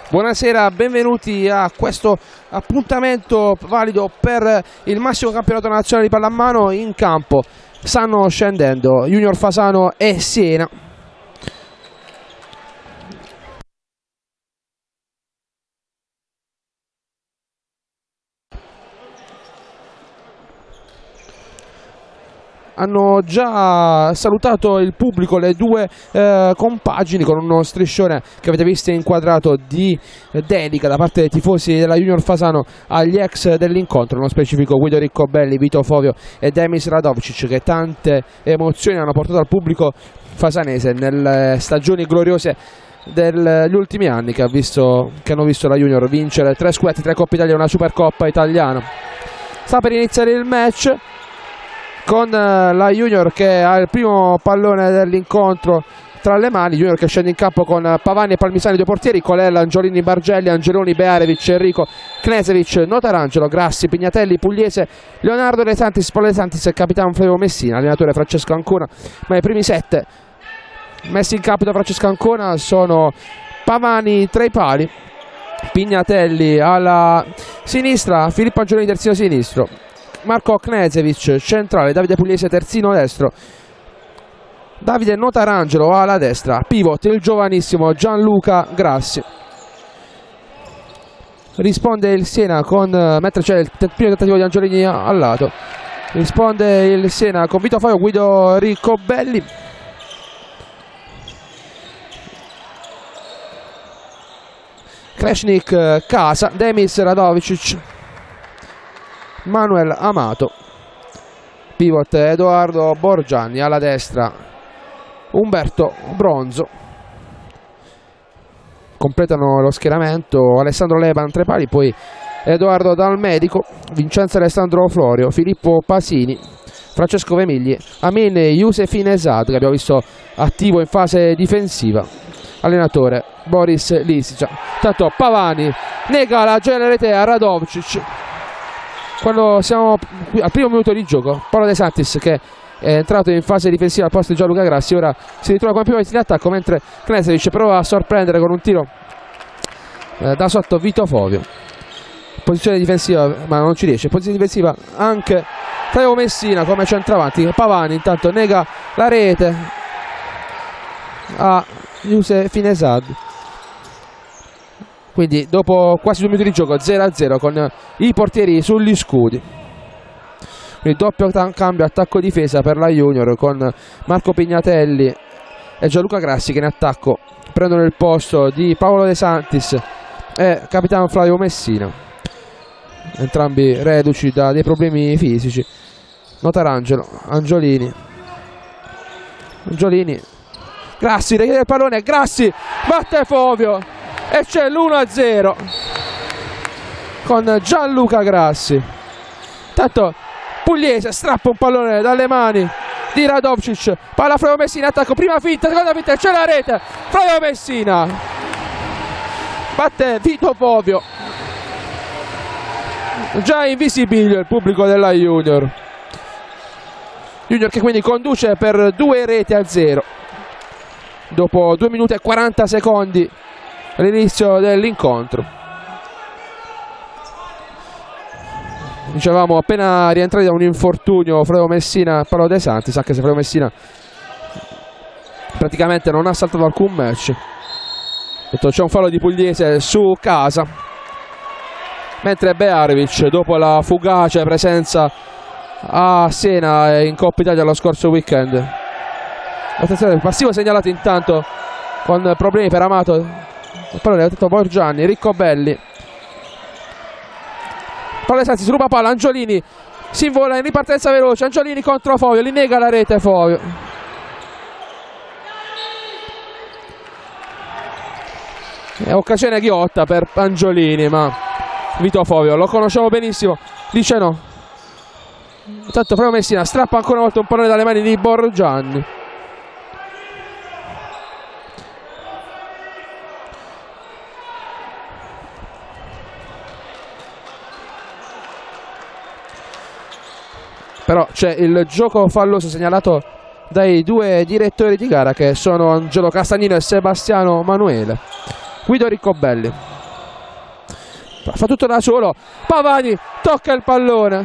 Buonasera, benvenuti a questo appuntamento valido per il massimo campionato nazionale di pallamano. In campo stanno scendendo Junior Fasano e Siena. Hanno già salutato il pubblico le due compagini con uno striscione che avete visto inquadrato di dedica da parte dei tifosi della Junior Fasano agli ex dell'incontro, nello specifico Guido Riccobelli, Vito Fovio e Demis Radovcic, che tante emozioni hanno portato al pubblico fasanese nelle stagioni gloriose degli ultimi anni che hanno visto la Junior vincere 3 scudetti, 3 Coppe Italia e una Supercoppa italiana. Sta per iniziare il match con la Junior che ha il primo pallone dell'incontro tra le mani. Junior che scende in campo con Pavani e Palmisani, due portieri, Colella, Angiolini, Bargelli, Angeloni, Bearevic, Enrico, Knesevic, Notarangelo, Grassi, Pignatelli, Pugliese, Leonardo De Santis, Paolo De Santis e capitano Flavio Messina, allenatore Francesco Ancona. Ma i primi 7 messi in campo da Francesco Ancona sono Pavani tra i pali, Pignatelli alla sinistra, Filippo Angiolini terzino sinistro, Marco Knesevic centrale, Davide Pugliese terzino destro, Davide Notarangelo alla destra, pivot il giovanissimo Gianluca Grassi. Risponde il Siena mentre c'è il primo tentativo di Angiolini al lato, risponde il Siena con Vito Fovio, Guido Riccobelli, Kreshnik, Casa, Demis Radovcic, Manuel Amato, pivot Edoardo Borgianni alla destra, Umberto Bronzo. Completano lo schieramento Alessandro Leban tra i pali, poi Edoardo Dalmedico, Vincenzo Alessandro Florio, Filippo Pasini, Francesco Vemigli, Amin Youssef Nesad, che abbiamo visto attivo in fase difensiva, allenatore Boris Lisica. Tanto Pavani nega la rete a Radovcic. Quando siamo al primo minuto di gioco, Paolo De Santis, che è entrato in fase difensiva al posto di Gianluca Grassi, ora si ritrova come primo in attacco, mentre Knesevic prova a sorprendere con un tiro da sotto Vito Fovio. Posizione difensiva, ma non ci riesce. Posizione difensiva anche Flavio Messina come centravanti. Pavani intanto nega la rete a Youssef Nesad. Quindi dopo quasi 2 minuti di gioco 0-0 con i portieri sugli scudi. Quindi doppio cambio attacco-difesa per la Junior, con Marco Pignatelli e Gianluca Grassi che in attacco prendono il posto di Paolo De Santis e capitano Flavio Messina, entrambi reduci da dei problemi fisici. Notarangelo, Angiolini, Grassi, richiede il pallone, Grassi batte Fovio e c'è l'1-0 con Gianluca Grassi. Tanto Pugliese strappa un pallone dalle mani di Radovcic, palla Flavio Messina, attacco, prima finta, seconda finta, c'è la rete, Flavio Messina batte Vito Fovio. Già invisibile il pubblico della Junior che quindi conduce per 2-0 dopo 2 minuti e 40 secondi all'inizio dell'incontro. Dicevamo appena rientrati da un infortunio Flavio Messina, Paolo De Santis, anche se Flavio Messina praticamente non ha saltato alcun match. C'è un fallo di Pugliese su Casa, mentre Bearevic, dopo la fugace presenza a Siena in Coppa Italia lo scorso weekend, attenzione, il passivo segnalato intanto con problemi per Amato, il pallone ha detto Borgianni, Riccobelli, Paolo De Santis ruba palla, Angiolini si invola in ripartenza veloce, Angiolini contro Fovio, li nega la rete Fovio. È occasione ghiotta per Angiolini, ma Vito Fovio lo conosciamo benissimo, dice no. Intanto Flavio Messina strappa ancora una volta un pallone dalle mani di Borgianni. Però c'è il gioco falloso segnalato dai due direttori di gara, che sono Angelo Castagnino e Sebastiano Manuele. Guido Riccobelli. fa tutto da solo. Pavani tocca il pallone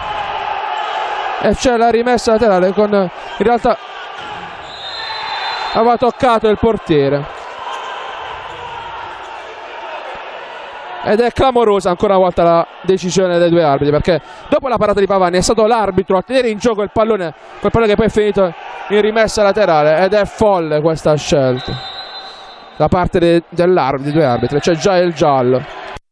e c'è la rimessa laterale con, in realtà aveva toccato il portiere. Ed è clamorosa ancora una volta la decisione dei due arbitri, perché dopo la parata di Pavani è stato l'arbitro a tenere in gioco il pallone, quel pallone che poi è finito in rimessa laterale, ed è folle questa scelta da parte dell'arbitro, dei due arbitri. C'è già il giallo.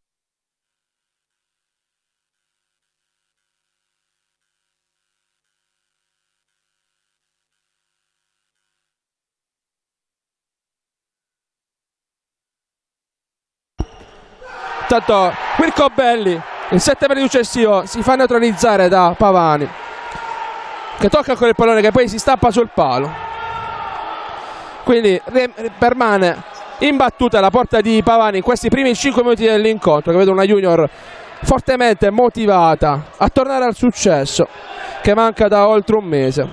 Intanto Mirko Belli, il 7 minuti successivo, si fa neutralizzare da Pavani, che tocca con il pallone che poi si stappa sul palo. Quindi permane imbattuta la porta di Pavani in questi primi 5 minuti dell'incontro, che vedo una Junior fortemente motivata a tornare al successo che manca da oltre un mese.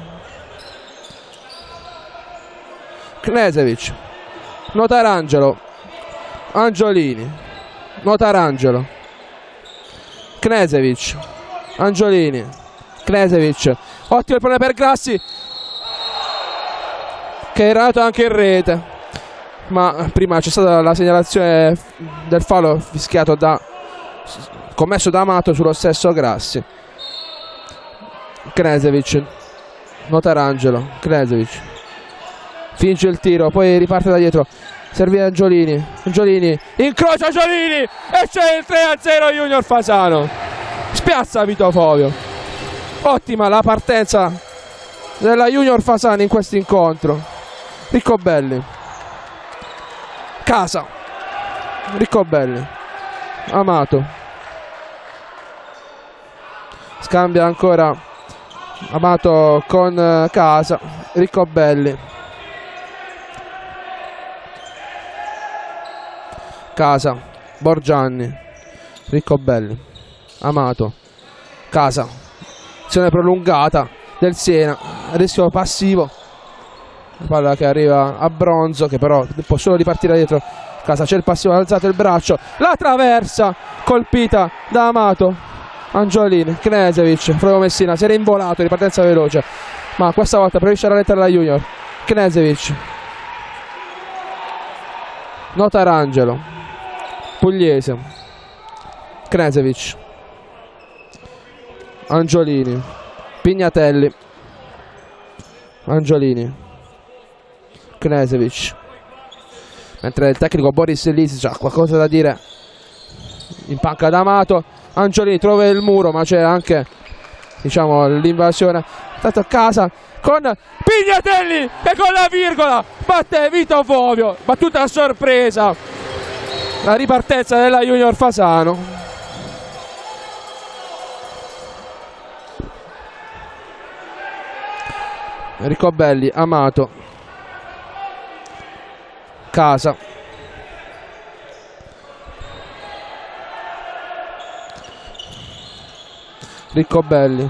Knežević, Notarangelo, Angiolini, Notarangelo, Knežević, Angiolini, Knežević, ottimo il pallone per Grassi, che era andato anche in rete, ma prima c'è stata la segnalazione del fallo fischiato commesso da Amato sullo stesso Grassi. Knežević, Notarangelo, Knežević finge il tiro, poi riparte da dietro, serve Angiolini, Angiolini incrocia Angiolini e c'è il 3-0 Junior Fasano. Spiazza Vito Fovio. Ottima la partenza della Junior Fasano in questo incontro. Riccobelli, Casa, Riccobelli, Amato, scambia ancora Amato con Casa, Riccobelli, Casa, Borgianni, Riccobelli, Amato, Casa, azione prolungata del Siena, rischio passivo, la palla che arriva a Bronzo, che però può solo ripartire da dietro. Casa, c'è il passivo, ha alzato il braccio, la traversa colpita da Amato. Angiolini, Knežević, proprio Messina, si era involato, ripartenza veloce, ma questa volta preferisce rallentare la Junior. Knežević, Notarangelo, Pugliese, Knežević, Angiolini, Pignatelli, Angiolini, Knežević, mentre il tecnico Boris Lisic ha qualcosa da dire in panca d'Amato. Angiolini trova il muro, ma c'è anche, diciamo, l'invasione. Tanto a Casa con Pignatelli e con la virgola batte Vito Fovio, battuta a sorpresa, la ripartenza della Junior Fasano. Riccobelli, Amato, Casa, Riccobelli,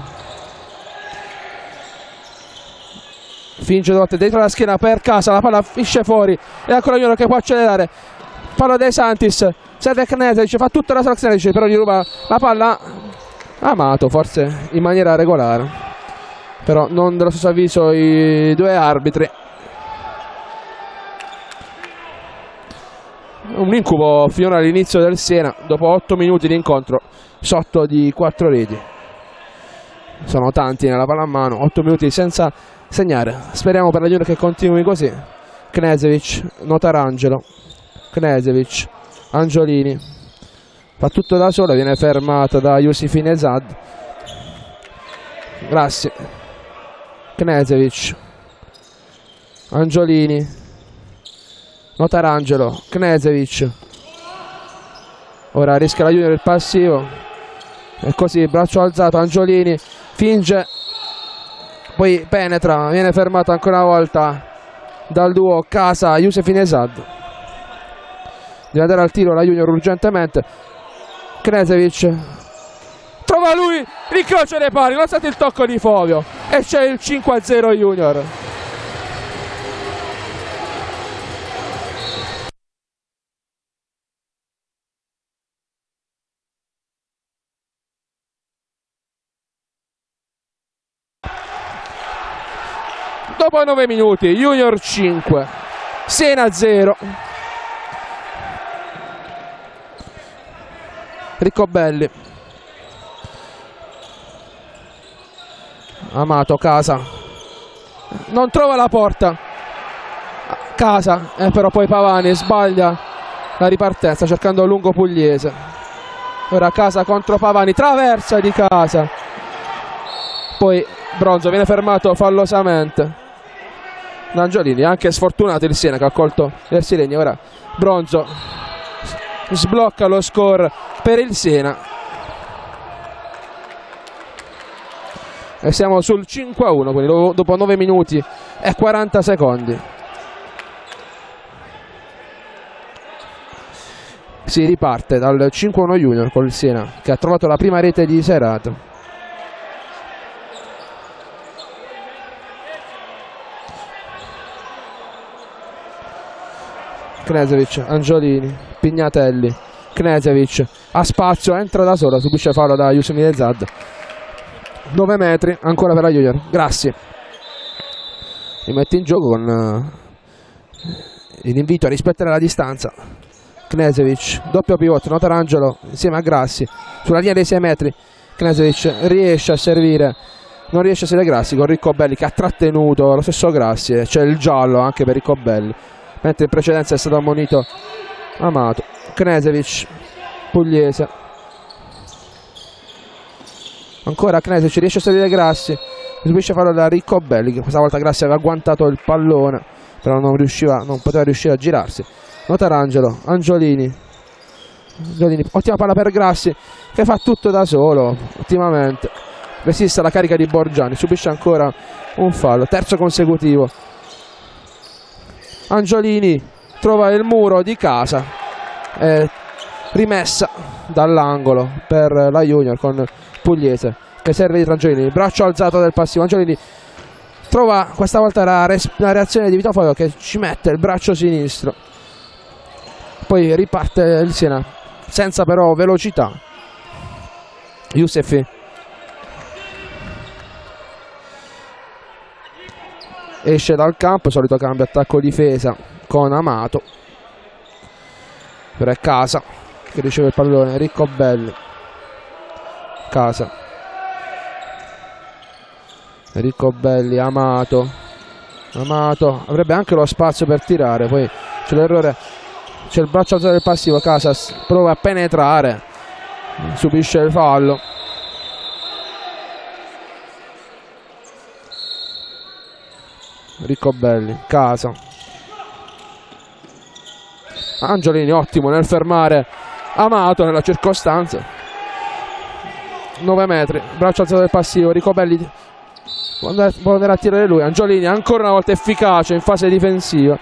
finge Dotte dentro la schiena per Casa, la palla finisce fuori e ancora Junior che può accelerare, palla dei Santis, serve Knežević, fa tutta la selezione, però gli ruba la palla Amato, forse in maniera regolare, però non dello stesso avviso i due arbitri. Un incubo finora all'inizio del Siena, dopo 8 minuti di incontro sotto di 4 reti. Sono tanti nella pallamano, 8 minuti senza segnare. Speriamo per la Junior che continui così. Knežević, Notarangelo, Knežević, Angiolini, fa tutto da solo, viene fermato da Yusuf Nesad. Grassi, Knežević, Angiolini, Notarangelo, Knežević. Ora rischia la Junior il passivo e così braccio alzato, Angiolini finge, poi penetra, viene fermato ancora una volta dal duo Casa Yusuf Nesad. Deve andare al tiro la Junior urgentemente. Knežević trova lui, rincrocia le pali, nonostante il tocco di Fovio, e c'è il 5-0 Junior. dopo 9 minuti, Junior 5, Siena 0. Riccobelli, Amato, Casa, non trova la porta, Casa, però poi Pavani sbaglia la ripartenza cercando lungo Pugliese. Ora Casa contro Pavani, traversa di Casa, poi Bronzo viene fermato fallosamente da Angiolini. Anche sfortunato il Siena che ha colto verso i legni. Ora Bronzo sblocca lo score per il Siena e siamo sul 5-1, quindi dopo 9 minuti e 40 secondi si riparte dal 5-1 Junior con il Siena che ha trovato la prima rete di serata. Knežević, Angiolini, Pignatelli, Knežević ha spazio, entra da solo, subisce fallo da Yusuf Nezad. 9 metri ancora per la Junior. Grassi rimette in gioco con l'invito a rispettare la distanza. Knežević, doppio pivot, Notarangelo insieme a Grassi sulla linea dei 6 metri. Knežević riesce a servire, non riesce a servire Grassi con Riccobelli che ha trattenuto lo stesso Grassi. C'è il giallo anche per Riccobelli, mentre in precedenza è stato ammonito Amato. Knežević, Pugliese, ancora Knežević, riesce a salire Grassi, subisce fallo da Riccobelli che questa volta Grassi aveva agguantato il pallone però non poteva riuscire a girarsi. Notarangelo, Angiolini, ottima palla per Grassi che fa tutto da solo ultimamente, resiste alla carica di Borgiani, subisce ancora un fallo, terzo consecutivo. Angiolini trova il muro di Casa, rimessa dall'angolo per la Junior con Pugliese che serve di Angiolini, braccio alzato del passivo. Angiolini trova questa volta la reazione di Vitofoglio che ci mette il braccio sinistro, poi riparte il Siena senza però velocità. Yousefi esce dal campo, solito cambio attacco-difesa con Amato. Per Casa che riceve il pallone, Riccobelli, Casa, Riccobelli, Amato avrebbe anche lo spazio per tirare, poi c'è l'errore, c'è il braccio alzato del passivo. Casa prova a penetrare, subisce il fallo. Riccobelli, Casa, Angiolini ottimo nel fermare Amato nella circostanza. 9 metri, braccio alzato del passivo, Riccobelli può andare a tirare lui. Angiolini ancora una volta efficace in fase difensiva.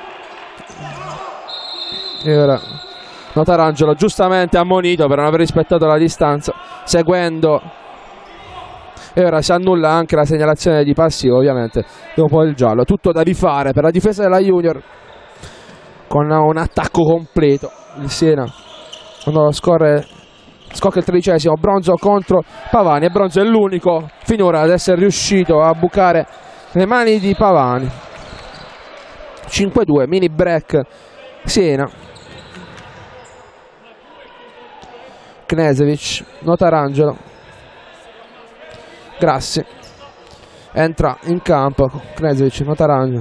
E ora Notarangelo giustamente ammonito per non aver rispettato la distanza seguendo. E ora si annulla anche la segnalazione di passivo, ovviamente dopo il giallo. Tutto da rifare per la difesa della Junior con un attacco completo. Il Siena quando scocca il 13esimo. Bronzo contro Pavani e Bronzo è l'unico finora ad essere riuscito a bucare le mani di Pavani. 5-2, mini break Siena. Knežević, Notarangelo, Grassi entra in campo. Knežević, Notarangelo,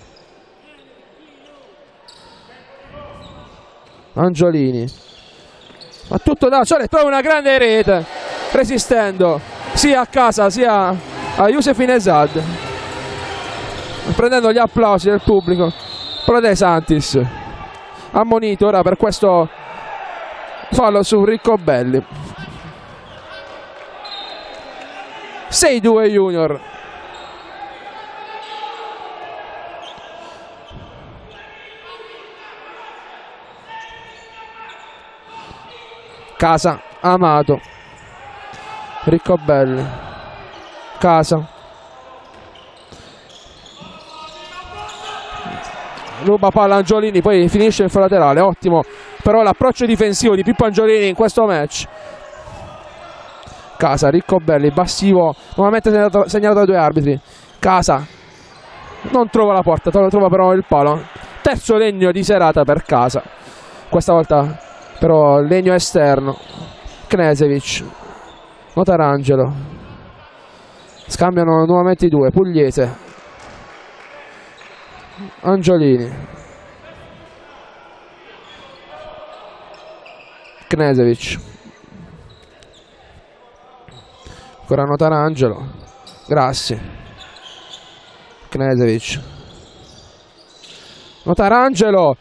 Angiolini, ma tutto da solo e trova una grande rete resistendo sia a Casa sia a Yusuf Nezad, prendendo gli applausi del pubblico. Pro De Santis ammonito ora per questo fallo su Riccobelli. 6-2 Junior. Casa, Amato, Riccobelli, Casa, ruba palla Angiolini, poi finisce il fallo laterale. Ottimo però l'approccio difensivo di Pippo Angiolini in questo match. Casa, Riccobelli, passivo nuovamente segnalato da 2 arbitri. Casa non trova la porta, trova però il palo. Terzo legno di serata per casa, questa volta però legno esterno. Knežević, Notarangelo, scambiano nuovamente i due. Pugliese, Angiolini, Knežević, ancora Notarangelo, Grassi, Knežević, Notarangelo,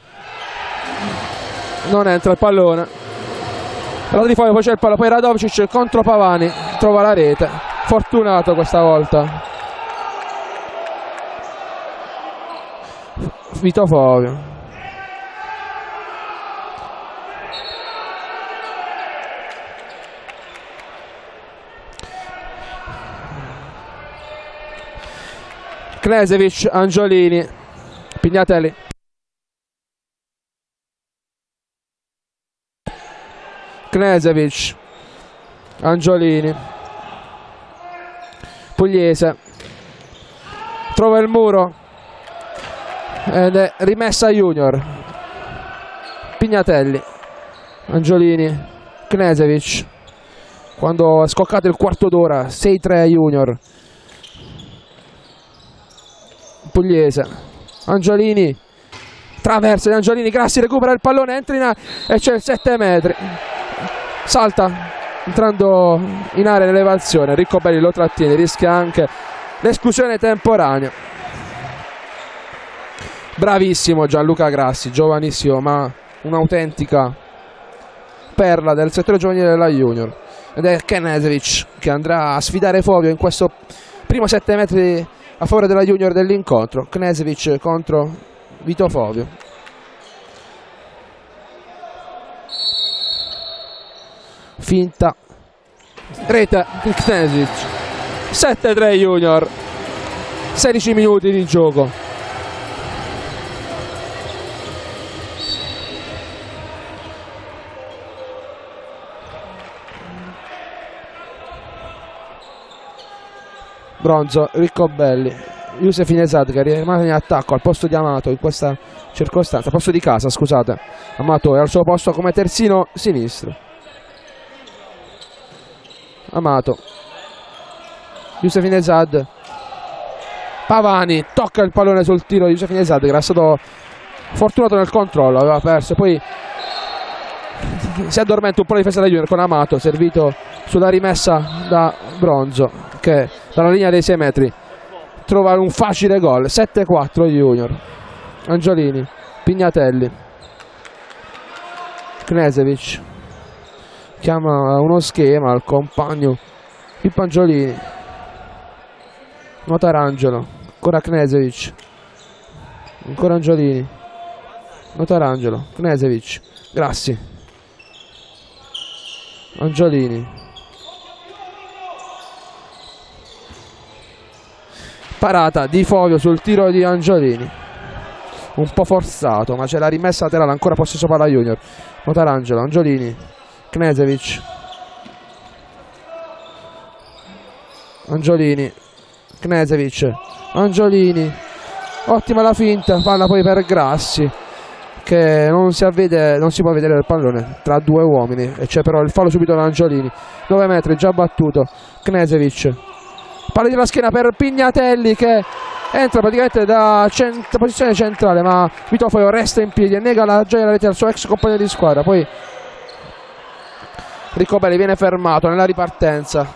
non entra il pallone. Allora di fuori, poi c'è il pallone, poi Radovčić contro Pavani, trova la rete, fortunato questa volta. Vito Fovio, Knežević, Angiolini, Pignatelli, Knežević, Angiolini, Pugliese, trova il muro ed è rimessa Junior. Pignatelli, Angiolini, Knežević, quando è scoccato il quarto d'ora, 6-3 Junior. Pugliese, Angiolini, traversa di Angiolini, Grassi recupera il pallone, entra in area e c'è il 7 metri, salta entrando in area l'elevazione. Riccobelli lo trattiene, rischia anche l'esclusione temporanea. Bravissimo Gianluca Grassi, giovanissimo ma un'autentica perla del settore giovanile della Junior. Ed è Knežević che andrà a sfidare Fovio in questo primo 7 metri a favore della Junior dell'incontro. Knežević contro Vito Fovio. Finta, rete di Knežević. 7-3 Junior, 16 minuti di gioco. Bronzo, Riccobelli, Youssef Inesad che rimane in attacco al posto di Amato in questa circostanza, posto di casa scusate. Amato è al suo posto come terzino sinistro. Amato, Youssef Inesad, Pavani, tocca il pallone sul tiro di Youssef Inesad che era stato fortunato nel controllo, aveva perso, poi si addormenta un po' la difesa da Junior con Amato servito sulla rimessa da Bronzo che dalla linea dei 6 metri trova un facile gol. 7-4 Junior. Angiolini, Pignatelli, Knežević chiama uno schema al compagno Pippo Angiolini. Notarangelo, ancora Knežević, ancora Angiolini, Notarangelo, Knežević, Grassi, Angiolini, parata di Fovio sul tiro di Angiolini, un po' forzato ma c'è la rimessa laterale, ancora possesso palla Junior. Notarangelo, Angiolini, Knežević, Angiolini, Knežević, Angiolini, ottima la finta, palla poi per Grassi che non si può vedere il pallone tra due uomini e c'è però il fallo subito da Angiolini. 9 metri già battuto. Knežević, palla di la schiena per Pignatelli che entra praticamente da posizione centrale ma Vito Fovio resta in piedi e nega la gioia della rete al suo ex compagno di squadra. Poi Riccobelli viene fermato nella ripartenza.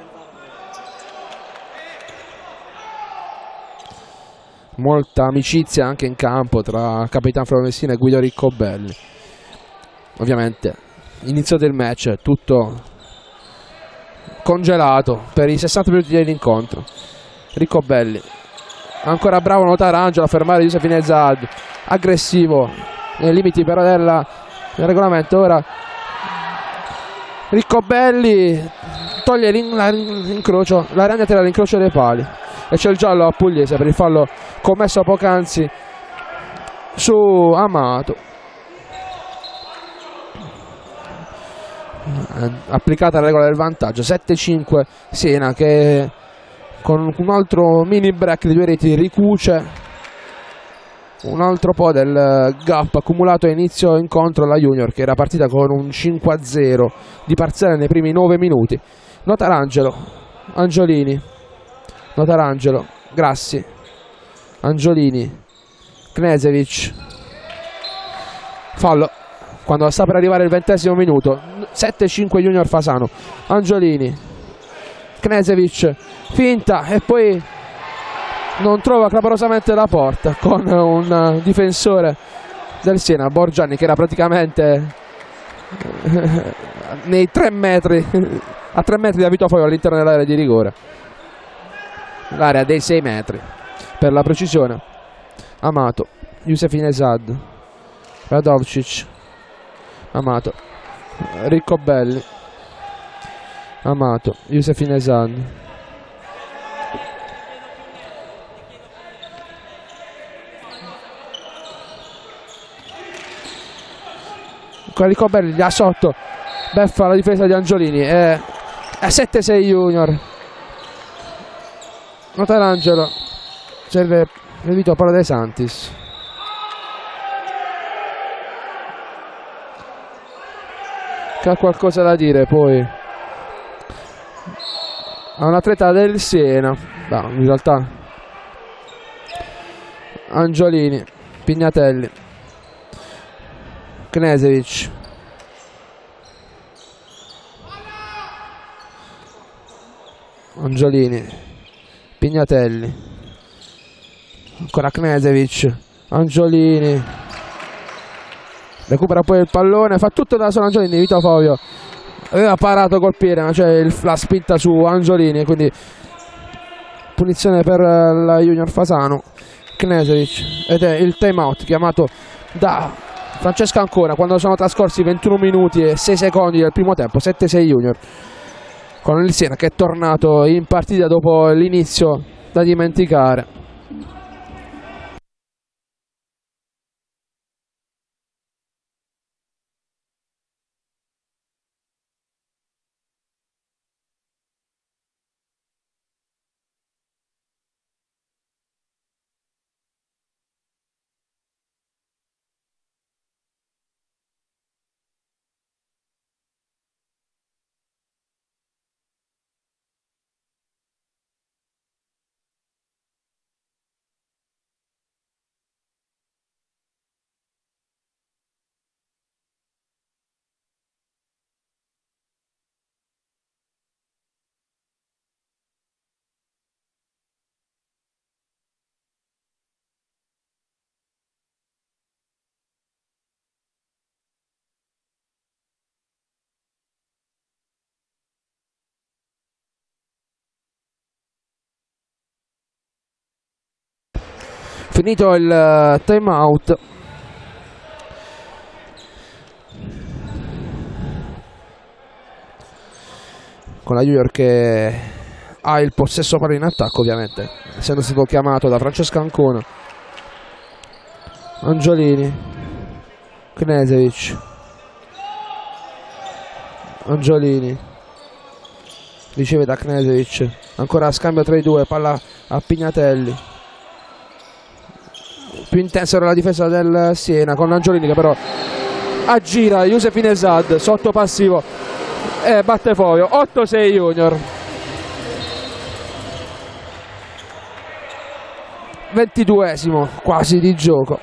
Molta amicizia anche in campo tra Capitan Flavio Messina e Guido Riccobelli. Ovviamente inizio del match tutto congelato per i 60 minuti dell'incontro. Riccobelli, ancora bravo Notarangelo a fermare Youssef Inesad, aggressivo nei limiti però del regolamento. Ora Riccobelli toglie l'incrocio, la ragnatela all'incrocio dei pali e c'è il giallo a Pugliese per il fallo commesso poc'anzi su Amato. Applicata la regola del vantaggio. 7-5 Siena che con un altro mini break di 2 reti ricuce un altro po' del gap accumulato a inizio incontro alla Junior, che era partita con un 5-0 di parziale nei primi 9 minuti. Notarangelo, Angiolini, Notarangelo, Grassi, Angiolini, Knežević, fallo quando sta per arrivare il 20° minuto. 7-5 Junior Fasano. Angiolini, Knežević, finta e poi non trova clamorosamente la porta con un difensore del Siena, Borgianni, che era praticamente nei 3 metri a 3 metri da Vito Foio all'interno dell'area di rigore, l'area dei 6 metri per la precisione. Amato, Youssef Nesad, Radovcic, Amato, Riccobelli, Amato, Youssef Nesad, con Riccobelli da sotto, beffa la difesa di Angiolini e a 7-6 Junior. Notarangelo, serve Vito Paolo De Santis, che ha qualcosa da dire poi a un atleta del Siena. In realtà Angiolini, Pignatelli, Knežević, Angiolini, Pignatelli, ancora Knežević, Angiolini, recupera poi il pallone, fa tutto da solo Angiolini. Vito Foio aveva parato col piede, ma c'è la spinta su Angiolini, quindi punizione per la Junior Fasano. Knežević, ed è il time out chiamato da Francesca Ancona quando sono trascorsi 21 minuti e 6 secondi del primo tempo. 7-6 Junior, con il Siena che è tornato in partita dopo l'inizio da dimenticare. Finito il time out, con la Junior che ha il possesso palla in attacco, ovviamente essendo stato chiamato da Francesca Ancona. Angiolini, Knežević, Angiolini riceve da Knežević, ancora scambio tra i due, palla a Pignatelli. Più intensa era la difesa del Siena, con Angiolini che però aggira Youssef Nesad sotto passivo e batte Foio. 8-6 Junior. 22esimo quasi di gioco.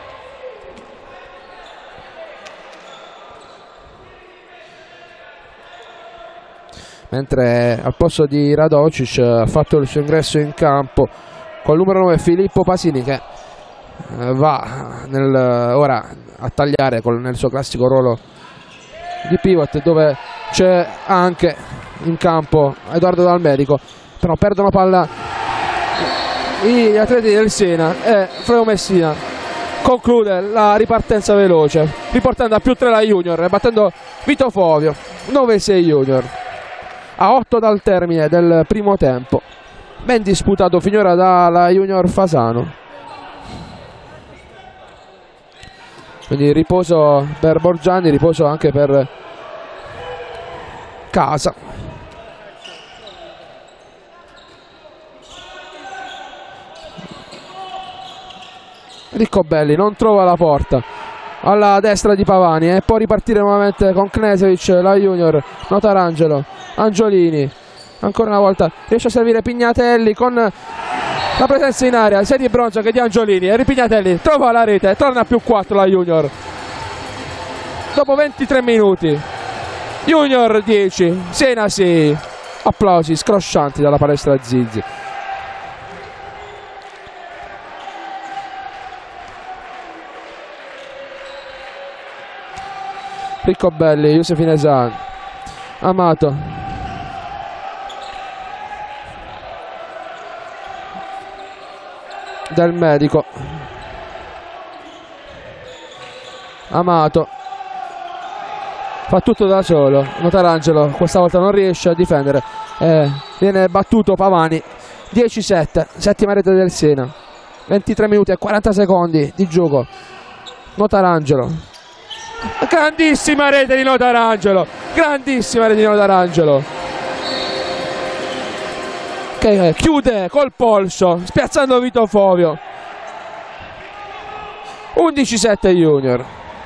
Mentre al posto di Radovcic ha fatto il suo ingresso in campo col numero 9 Filippo Pasini, che va ora a tagliare nel suo classico ruolo di pivot, dove c'è anche in campo Edoardo Dalmerico. Però perdono palla gli atleti del Siena e Freo Messina conclude la ripartenza veloce, riportando a +3 la Junior e battendo Vito Fovio. 9-6 Junior, a 8 dal termine del primo tempo, ben disputato finora dalla Junior Fasano. Quindi riposo per Borgianni, riposo anche per Casa. Riccobelli non trova la porta alla destra di Pavani e può ripartire nuovamente con Knežević, la Junior. Notarangelo, Angiolini, ancora una volta riesce a servire Pignatelli con la presenza in area sia di Bronzo che di Angiolini, e Pignatelli trova la rete, torna a +4 la Junior dopo 23 minuti. Junior 10, Siena 6. Applausi scroscianti dalla palestra Zizi. Riccobelli, Youssef Inesan, Amato, Del Medico, Amato, fa tutto da solo. Notarangelo questa volta non riesce a difendere, viene battuto Pavani. 10-7, settima rete del Siena, 23 minuti e 40 secondi di gioco. Notarangelo, grandissima rete di Notarangelo, grandissima rete di Notarangelo, che chiude col polso spiazzando Vito Fovio. 11-7 Junior.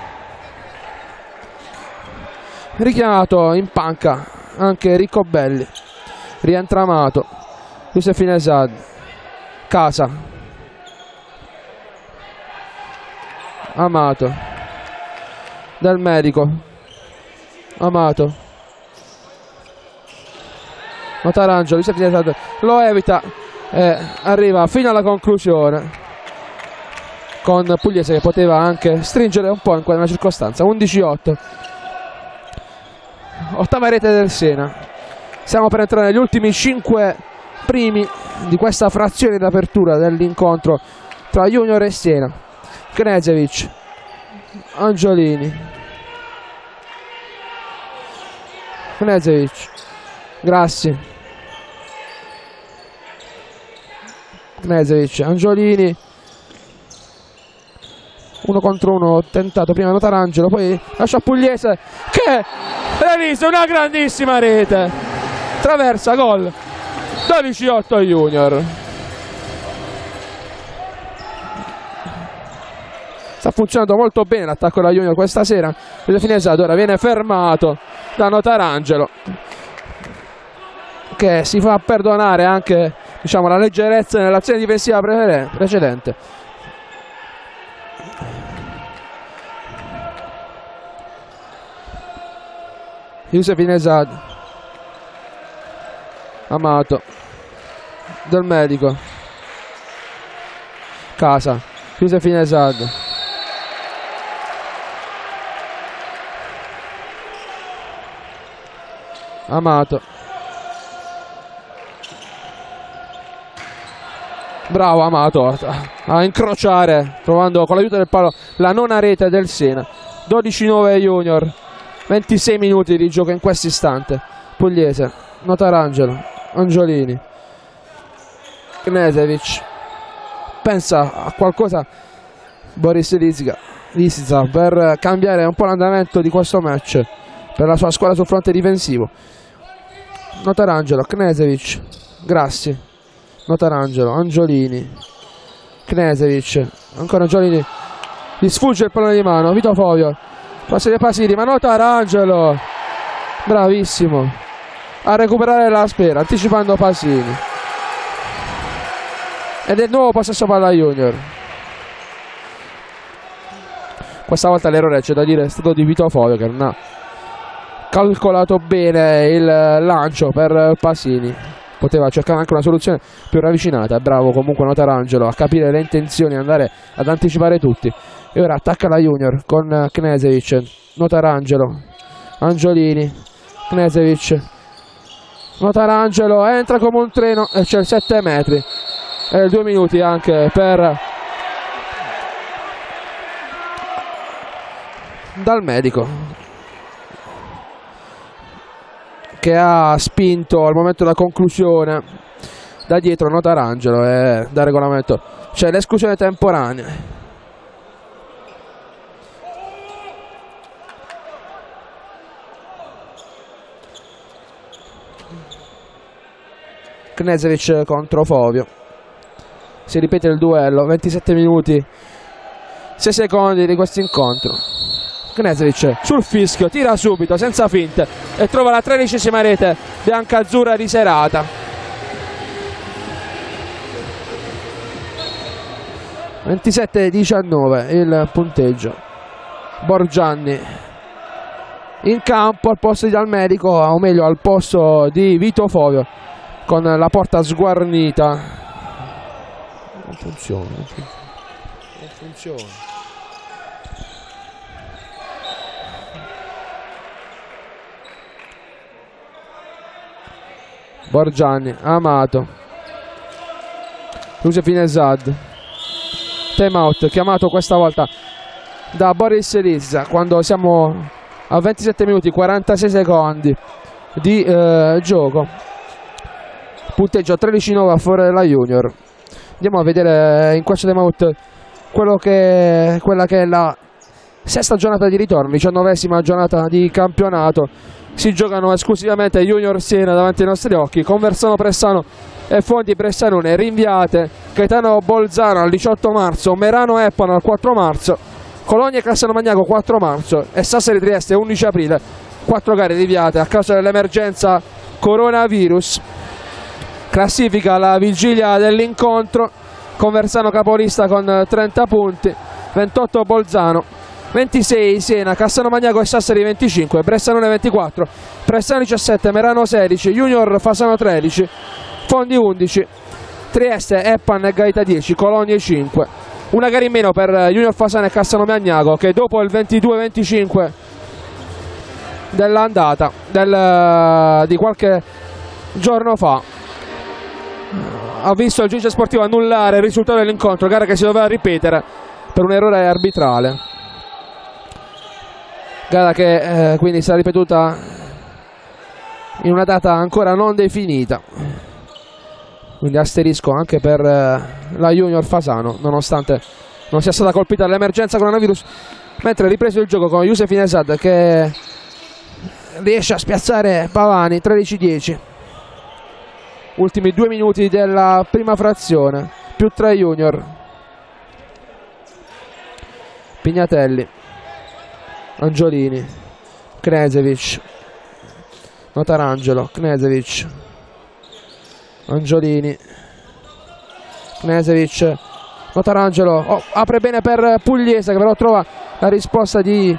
Richiamato in panca anche Riccobelli, rientra Amato, Youssef Inesan, Casa, Amato, Del Medico, Amato, Notarangelo, Youssef Inesan lo evita e arriva fino alla conclusione con Pugliese che poteva anche stringere un po' in quella circostanza. 11-8, ottava rete del Siena. Stiamo per entrare negli ultimi 5 primi di questa frazione d'apertura dell'incontro tra Junior e Siena. Knežević, Angiolini, Knežević, Grassi, Knežević, Angiolini, uno contro uno tentato prima Notarangelo, poi lascia Pugliese che realizza una grandissima rete, traversa, gol. 12-8 Junior. Sta funzionando molto bene l'attacco della Junior questa sera. Youssef Inesan ora viene fermato da Notarangelo, che si fa perdonare anche, diciamo, la leggerezza nell'azione difensiva precedente. Youssef Inesan, Amato, Del Medico, Casa, Youssef Inesan, Amato, bravo Amato a incrociare, trovando con l'aiuto del palo la nona rete del Siena. 12-9 Junior, 26 minuti di gioco in questo istante. Pugliese, Notarangelo, Angiolini, Knežević, pensa a qualcosa Boris Lisica per cambiare un po' l'andamento di questo match per la sua squadra sul fronte difensivo. Notarangelo, Knežević, Grassi, Notarangelo, Angiolini, Knežević, ancora Angiolini, gli sfugge il pallone di mano, Vito Fovio, passa dei Pasini, ma Notarangelo, bravissimo a recuperare la sfera, anticipando Pasini. Ed è il nuovo possesso palla Junior. Questa volta l'errore, c'è da dire, è stato di Vito Fovio, che non ha calcolato bene il lancio per Pasini. Poteva cercare anche una soluzione più ravvicinata. Bravo comunque Notarangelo a capire le intenzioni e andare ad anticipare tutti. E ora attacca la Junior con Knežević, Notarangelo, Angiolini, Knežević, Notarangelo entra come un treno e c'è il 7 metri e 2 minuti anche per Dal Medico, che ha spinto al momento della conclusione da dietro Notarangelo, e da regolamento c'è l'esclusione temporanea. Knežević contro Fovio, si ripete il duello, 27 minuti 6 secondi di questo incontro. Knežević sul fischio, tira subito senza finte e trova la 13ª rete biancazzurra di serata. 27-19 il punteggio. Borgianni in campo al posto di Dalmerico, o meglio al posto di Vito Fovio, con la porta sguarnita. Non funziona. Borgianni, Amato, Youssef Finesad. Time out chiamato questa volta da Boris Lizza quando siamo a 27 minuti 46 secondi di gioco. Punteggio a 13-9 a favore della Junior. Andiamo a vedere in questo time out quella che è la sesta giornata di ritorno, 19ª giornata di campionato. Si giocano esclusivamente Junior Siena davanti ai nostri occhi. Conversano Pressano e Fondi Bressanone rinviate. Gaetano Bolzano al 18 marzo, Merano Eppano al 4 marzo, Cologna e Cassano Magnaco 4 marzo e Sassari Trieste 11 aprile. 4 gare rinviate a causa dell'emergenza coronavirus. Classifica alla vigilia dell'incontro: Conversano capolista con 30 punti, 28 Bolzano, 26 Siena, Cassano Magnaco e Sassari 25, Bressanone 24, Pressano 17, Merano 16, Junior Fasano 13, Fondi 11, Trieste, Eppan e Gaeta 10, Colonie 5. Una gara in meno per Junior Fasano e Cassano Magnaco, che dopo il 22-25 dell'andata di qualche giorno fa ha visto il giudice sportivo annullare il risultato dell'incontro, gara che si doveva ripetere per un errore arbitrale. Gara che quindi sarà ripetuta in una data ancora non definita. Quindi asterisco anche per la Junior Fasano, nonostante non sia stata colpita dall'emergenza coronavirus. Mentre ripreso il gioco con Youssef Finesad che riesce a spiazzare Pavani, 13-10. Ultimi 2 minuti della prima frazione, più 3 Junior. Pignatelli, Angiolini, Knežević, Notarangelo, Knežević, Angiolini, Knežević, Notarangelo, apre bene per Pugliese che però trova la risposta di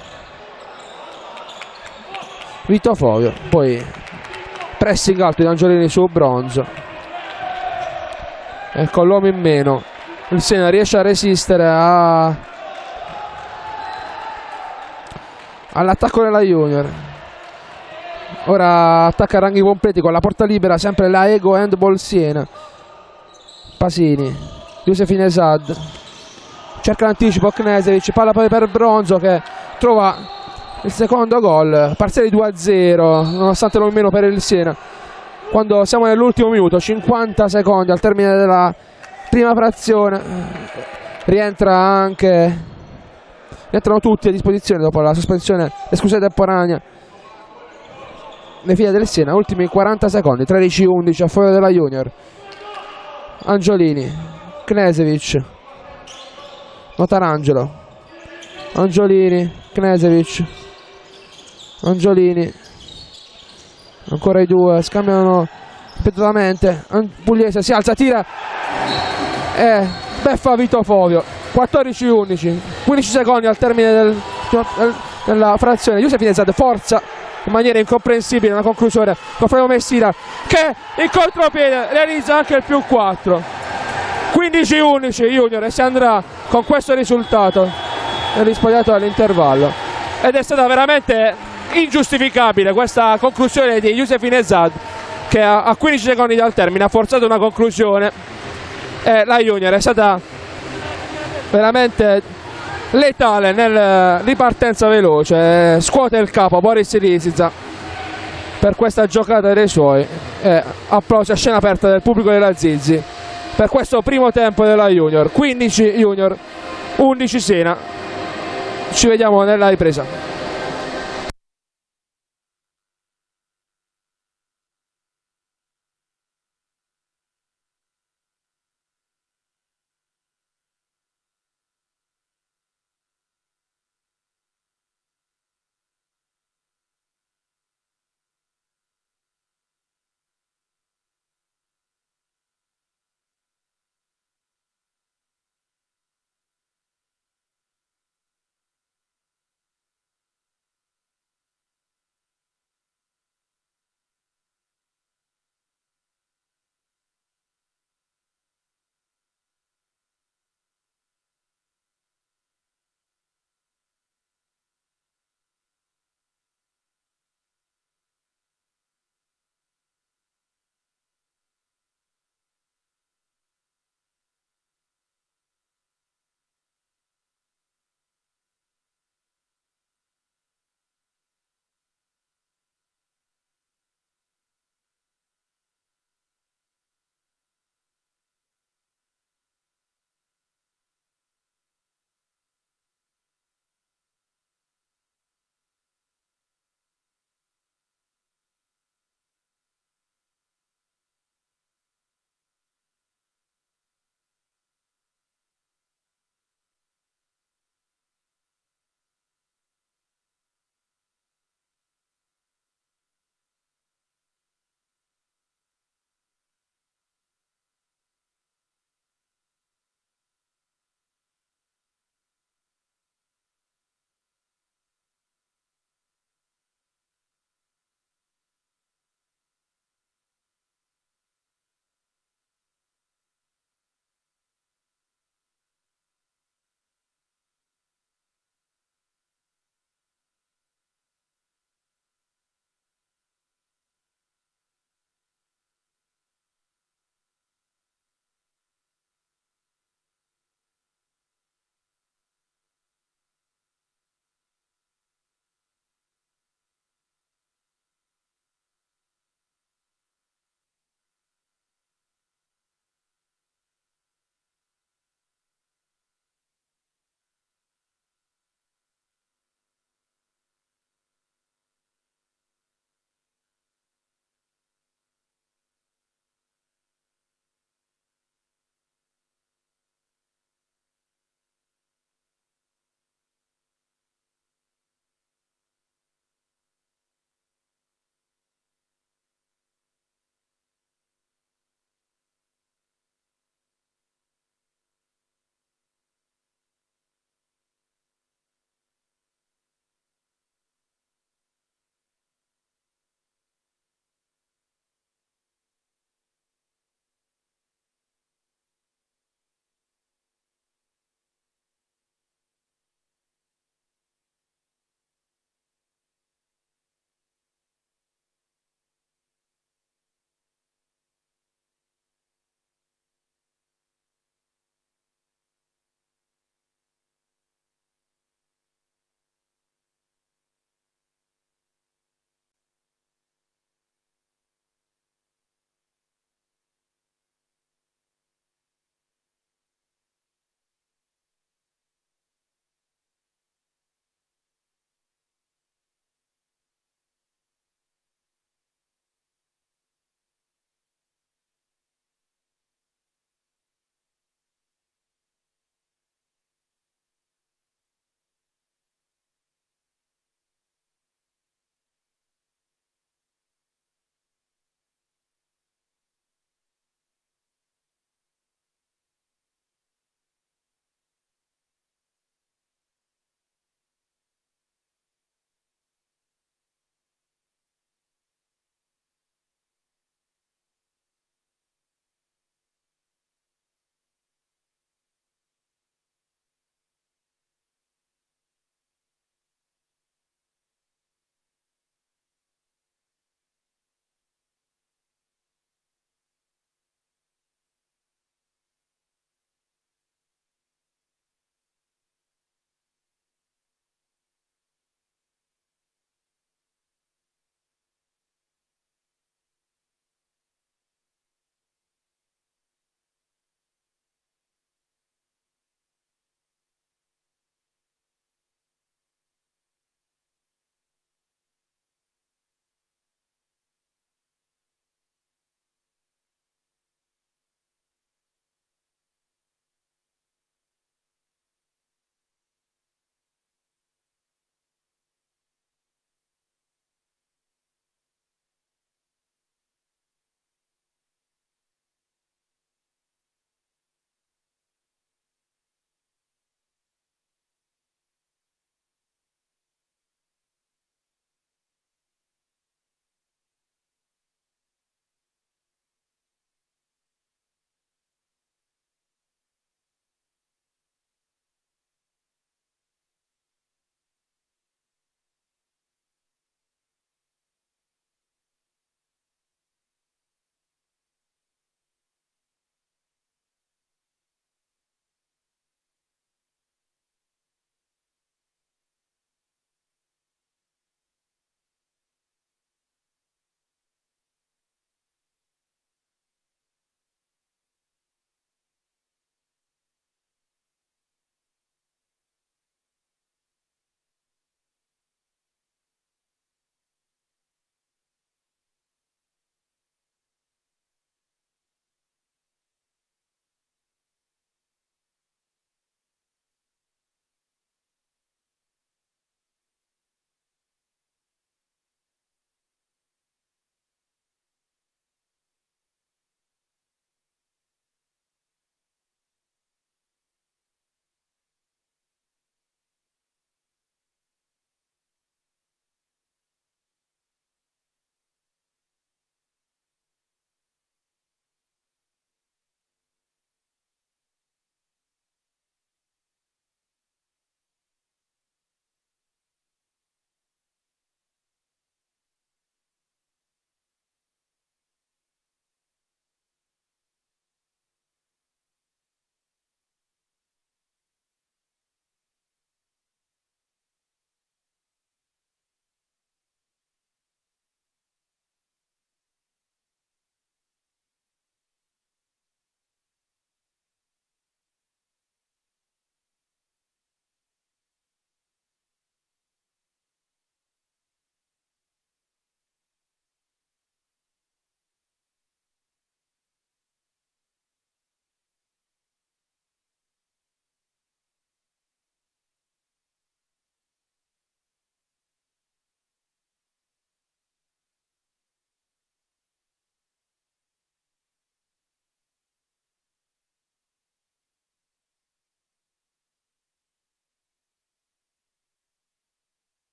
Vito Fovio. Poi pressing alto di Angiolini su Bronzo e con l'uomo in meno il Siena riesce a resistere all'attacco della Junior. Ora attacca a ranghi completi con la porta libera, sempre la Ego Handball Siena. Pasini, Youssef Finesad, cerca l'anticipo Knežević, palla poi per Bronzo che trova il secondo gol, parziale 2-0 nonostante non meno per il Siena. Quando siamo nell'ultimo minuto, 50 secondi al termine della prima frazione, rientrano tutti a disposizione dopo la sospensione esclusiva temporanea. Le file del Siena, ultimi 40 secondi, 13-11 a favore della Junior. Angiolini, Knežević, Notarangelo, Angiolini, Knežević, Angiolini, ancora i due, scambiano ripetutamente. Pugliese si alza, tira e beffa Vito Fovio. 14-11, 15 secondi al termine della frazione. Youssef Finesad forza in maniera incomprensibile una conclusione con Flavio Messina che in contropiede realizza anche il più 4. 15-11 Junior e si andrà con questo risultato rispogliato all'intervallo, ed è stata veramente ingiustificabile questa conclusione di Youssef Finesad che a 15 secondi dal termine ha forzato una conclusione e la Junior è stata veramente letale nel ripartenza veloce. Scuote il capo Boris Lizza per questa giocata dei suoi e applausi a scena aperta del pubblico della Zizi per questo primo tempo della Junior. 15 Junior, 11 Siena. Ci vediamo nella ripresa.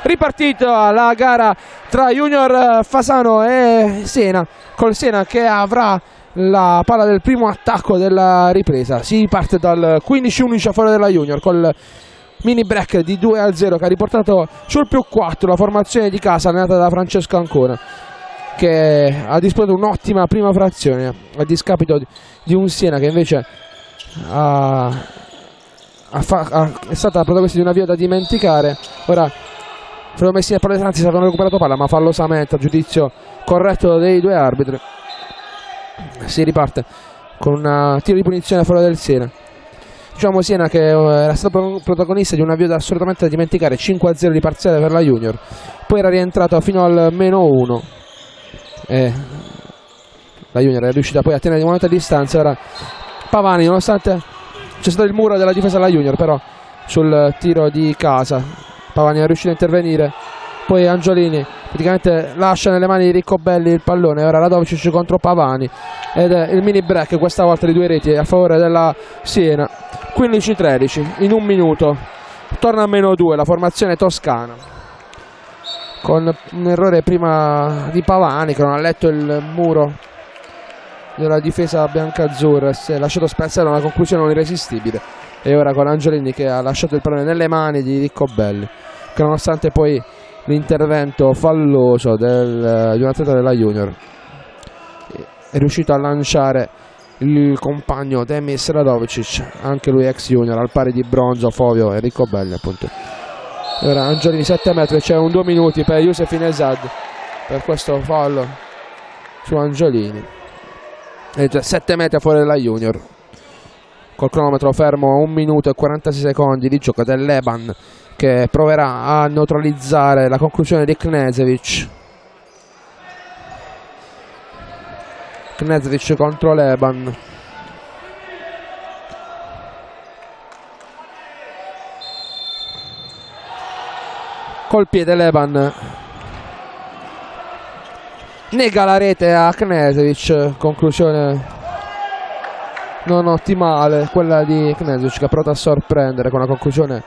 ripartita la gara tra Junior Fasano e Siena, col Siena che avrà la palla del primo attacco della ripresa. Si parte dal 15-11 a favore della Junior col mini break di 2-0 che ha riportato sul +4 la formazione di casa allenata da Francesco Ancona, che ha disputato un'ottima prima frazione a discapito di un Siena che invece è stata protagonista di una via da dimenticare. Ora Fredo Messina e Paolo Franzi avevano recuperato palla, ma fallosamente, a giudizio corretto dei due arbitri, si riparte con un tiro di punizione a favore del Siena. Diciamo Siena che era stato protagonista di un avvio da assolutamente da dimenticare, 5-0 di parziale per la Junior, poi era rientrato fino al -1 e la Junior è riuscita poi a tenere di momento a distanza. Ora Pavani, nonostante c'è stato il muro della difesa della Junior, però sul tiro di casa Pavani è riuscito a intervenire, poi Angiolini praticamente lascia nelle mani di Riccobelli il pallone. Ora Radovicic contro Pavani ed è il mini break questa volta di 2 reti a favore della Siena. 15-13 in un minuto, torna a -2 la formazione toscana con un errore prima di Pavani che non ha letto il muro della difesa biancazzurra e si è lasciato spezzare una conclusione non irresistibile. E ora con Angiolini che ha lasciato il pallone nelle mani di Riccobelli, che nonostante poi l'intervento falloso di un atleta della Junior è riuscito a lanciare il compagno Demis Radovicic, anche lui ex Junior, al pari di Bronzo, Fovio e Riccobelli appunto. Ora Angiolini 7 metri, c'è un 2 minuti per Youssef Inesad per questo fallo su Angiolini, e 7 metri a fuori della Junior, col cronometro fermo a 1 minuto e 46 secondi di gioco dell'Eban, che proverà a neutralizzare la conclusione di Knežević. Knežević contro l'Eban. Col piede l'Eban nega la rete a Knežević, conclusione non ottimale quella di Knežević, che ha provato a sorprendere con la conclusione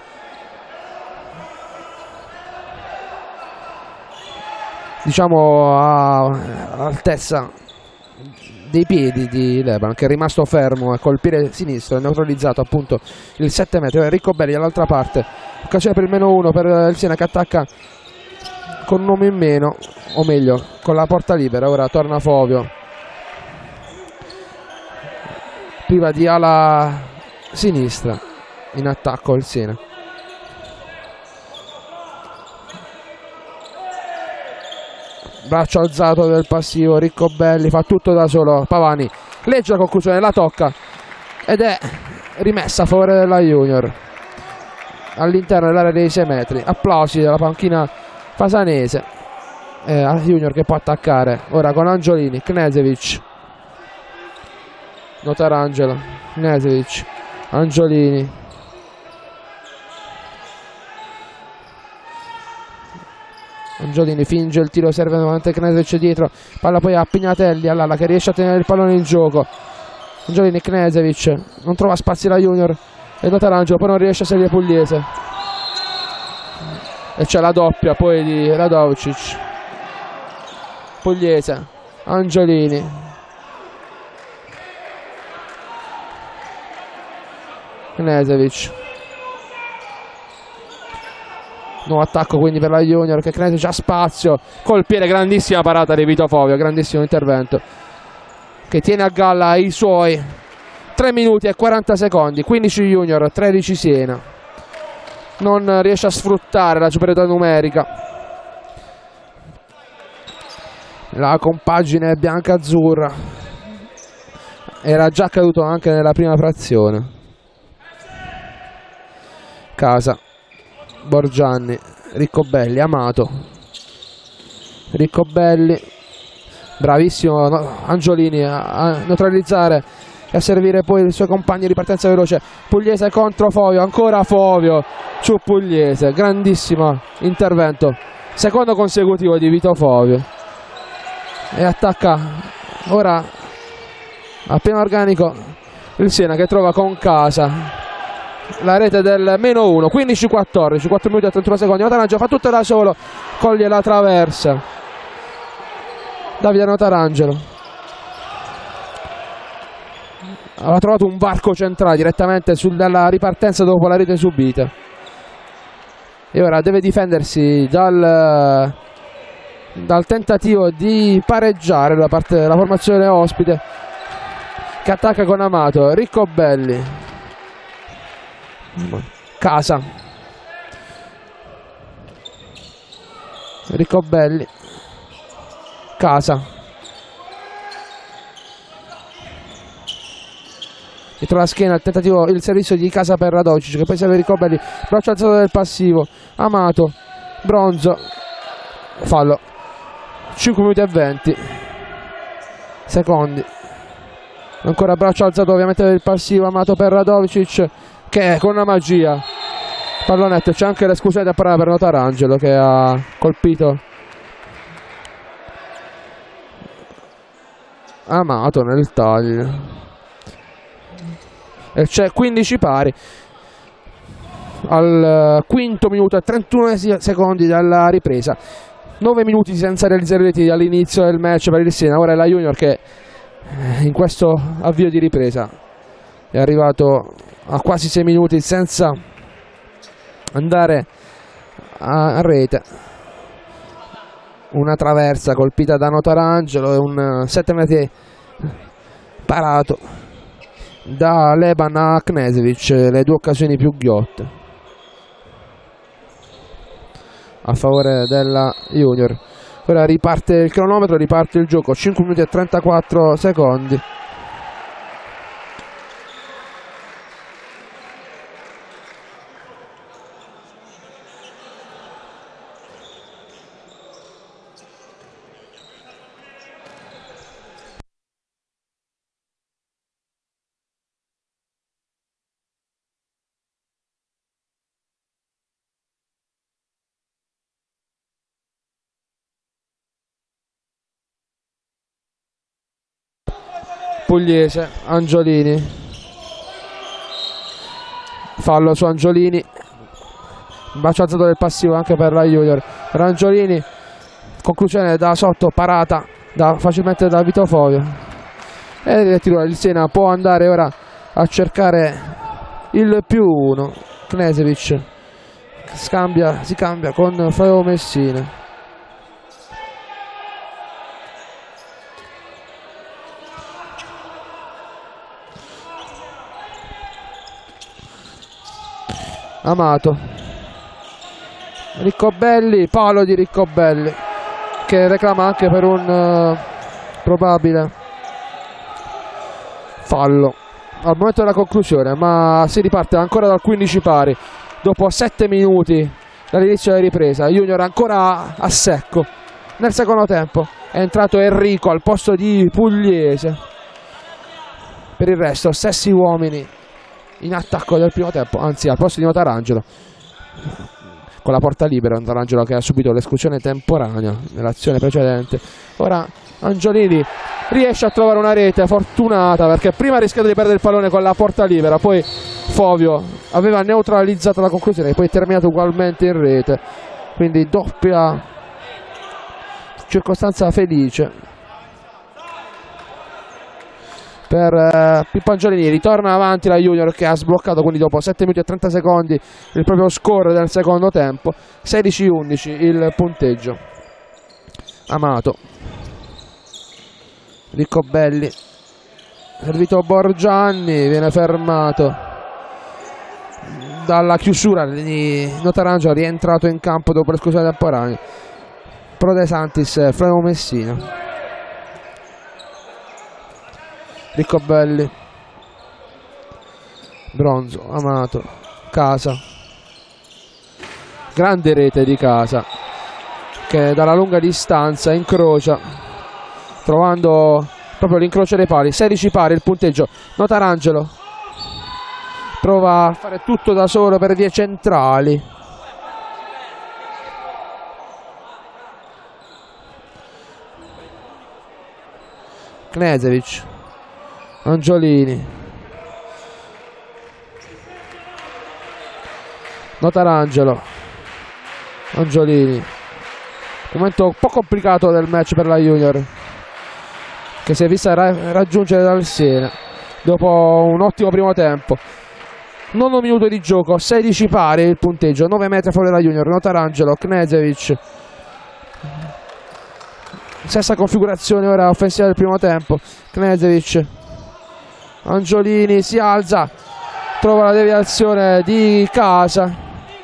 diciamo all'altezza dei piedi di Leban, che è rimasto fermo e col piede sinistro ha neutralizzato appunto il 7 metri. Riccobelli dall'altra parte, occasione per il -1 per il Siena, che attacca con un uomo in meno, o meglio con la porta libera. Ora torna Fovio, priva di ala sinistra, in attacco il Siena. Braccio alzato del passivo, Riccobelli fa tutto da solo, Pavani legge la conclusione, la tocca ed è rimessa a favore della Junior all'interno dell'area dei 6 metri. Applausi dalla panchina fasanese, la Junior che può attaccare ora con Angiolini, Knežević, Notarangelo, Knežević, Angiolini, Angiolini finge il tiro, serve nuovamente Knežević dietro, palla poi a Pignatelli, Allala che riesce a tenere il pallone in gioco. Angiolini, Knežević, non trova spazi la Junior e Notarangelo poi non riesce a salire Pugliese e c'è la doppia poi di Radovicic. Pugliese, Angiolini, Knežević. Nuovo attacco quindi per la Junior, che Knežević ha spazio col piede, grandissima parata di Vito Fovio, grandissimo intervento che tiene a galla i suoi. 3 minuti e 40 secondi, 15 Junior, 13 Siena. Non riesce a sfruttare la superiorità numerica la compagine bianca-azzurra, era già accaduto anche nella prima frazione. Casa, Borgianni, Riccobelli, Amato, Riccobelli, bravissimo Angiolini a neutralizzare e a servire poi i suoi compagni di partenza veloce. Pugliese contro Fovio, ancora Fovio su Pugliese, grandissimo intervento, secondo consecutivo di Vito Fovio, e attacca ora a pieno organico il Siena, che trova con Casa la rete del -1, 15-14, 4 minuti e 31 secondi. Notarangelo fa tutto da solo, coglie la traversa. Davide Notarangelo aveva trovato un varco centrale direttamente dalla ripartenza dopo la rete subita e ora deve difendersi dal tentativo di pareggiare da parte della formazione ospite, che attacca con Amato. Riccobelli, Casa, Riccobelli, Casa, dietro la schiena il servizio di Casa per Radocic, che poi serve Riccobelli, braccio alzato del passivo. Amato, Bronzo, fallo. 5 minuti e 20 secondi. Ancora braccio alzato ovviamente del passivo. Amato per Radocic, che con una magia pallonetto. C'è anche l'esclusione temporanea per Notarangelo, che ha colpito Amato nel taglio. E c'è 15 pari al quinto minuto e 31 secondi dalla ripresa. 9 minuti senza realizzare reti all'inizio del match per il Siena. Ora è la Junior che in questo avvio di ripresa è arrivato a quasi 6 minuti senza andare a rete. Una traversa colpita da Notarangelo e un 7 metri parato da Leban a Knežević, le due occasioni più ghiotte a favore della Junior. Ora riparte il cronometro, riparte il gioco, 5 minuti e 34 secondi. Pugliese, Angiolini, fallo su Angiolini, bacio alzato del passivo anche per la Junior. Per Angiolini, conclusione da sotto, parata facilmente da Vito Fovio, e il Siena può andare ora a cercare il +1. Knežević si cambia con Flavio Messina. Amato, Riccobelli, palo di Riccobelli, che reclama anche per un probabile fallo al momento della conclusione, ma si riparte ancora dal 15 pari dopo 7 minuti dall'inizio della ripresa. Junior ancora a secco. Nel secondo tempo è entrato Enrico al posto di Pugliese. Per il resto stessi uomini in attacco del primo tempo, anzi al posto di Notarangelo, con la porta libera. Notarangelo che ha subito l'esclusione temporanea nell'azione precedente. Ora Angiolini riesce a trovare una rete fortunata, perché prima ha rischiato di perdere il pallone con la porta libera, poi Fovio aveva neutralizzato la conclusione e poi terminato ugualmente in rete, quindi doppia circostanza felice per Pippo Angiolini. Ritorna avanti la Junior, che ha sbloccato quindi dopo 7 minuti e 30 secondi il proprio score del secondo tempo. 16-11 il punteggio. Amato, Riccobelli, servito Borgianni, viene fermato dalla chiusura di Notarangelo, rientrato in campo dopo l'esclusione temporanea. Pro De Santis, Flavio Messina. Riccobelli, Bronzo, Amato, Casa, grande rete di Casa, che dalla lunga distanza incrocia, trovando proprio l'incrocio dei pali. 16 pari il punteggio. Notarangelo prova a fare tutto da solo per vie centrali. Knežević, Angiolini, Notarangelo, Angiolini. Momento un po' complicato del match per la Junior, che si è vista raggiungere dal Siena dopo un ottimo primo tempo. 9 minuti di gioco, 16 pari il punteggio, 9 metri fuori la Junior. Notarangelo, Knežević. Stessa configurazione ora offensiva del primo tempo. Knežević, Angiolini si alza, trova la deviazione di Casa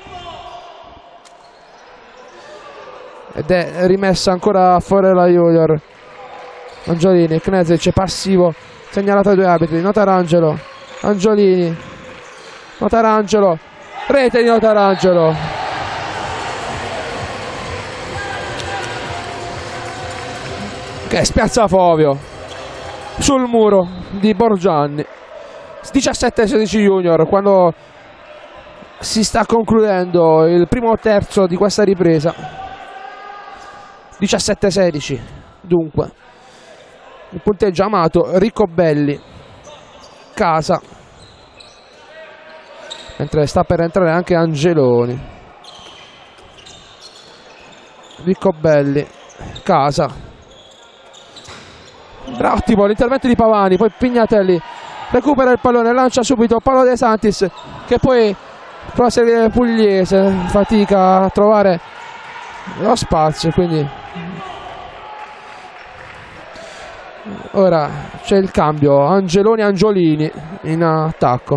ed è rimessa ancora fuori la Junior. Angiolini, Knežević passivo, segnalato ai due arbitri. Notarangelo, Angiolini, Notarangelo, rete di Notarangelo. Che spiazza Fovio sul muro di Borgianni. 17-16 Junior, quando si sta concludendo il primo terzo di questa ripresa. 17-16 dunque. Il punteggio amato Riccobelli, Casa, mentre sta per entrare anche Angeloni. Riccobelli, Casa. Ottimo l'intervento di Pavani, poi Pignatelli recupera il pallone, lancia subito Paolo De Santis, che poi prova a seguire Pugliese, fatica a trovare lo spazio, quindi ora c'è il cambio, Angeloni-Angiolini in attacco.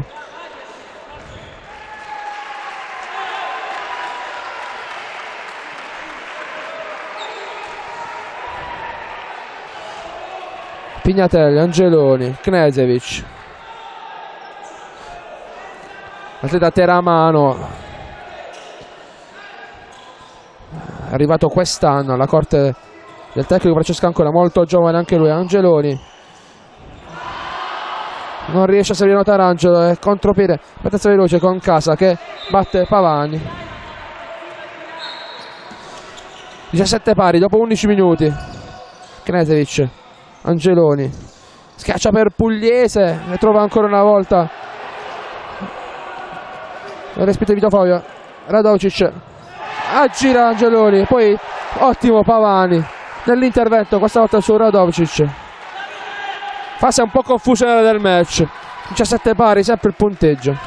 Pignatelli, Angeloni, Knežević. Atleta Teramano, arrivato quest'anno alla corte del tecnico Francesco Ancona, molto giovane anche lui. Angeloni non riesce a salire Notarangelo, e contropiede, partenza veloce con Casa che batte Pavani. 17 pari dopo 11 minuti. Knežević, Angeloni schiaccia per Pugliese e trova ancora una volta il respiro di Vito Fovio. Radovčić aggira Angeloni, poi ottimo Pavani nell'intervento, questa volta su Radovčić. Fase un po' confusione del match. 17 pari, sempre il punteggio.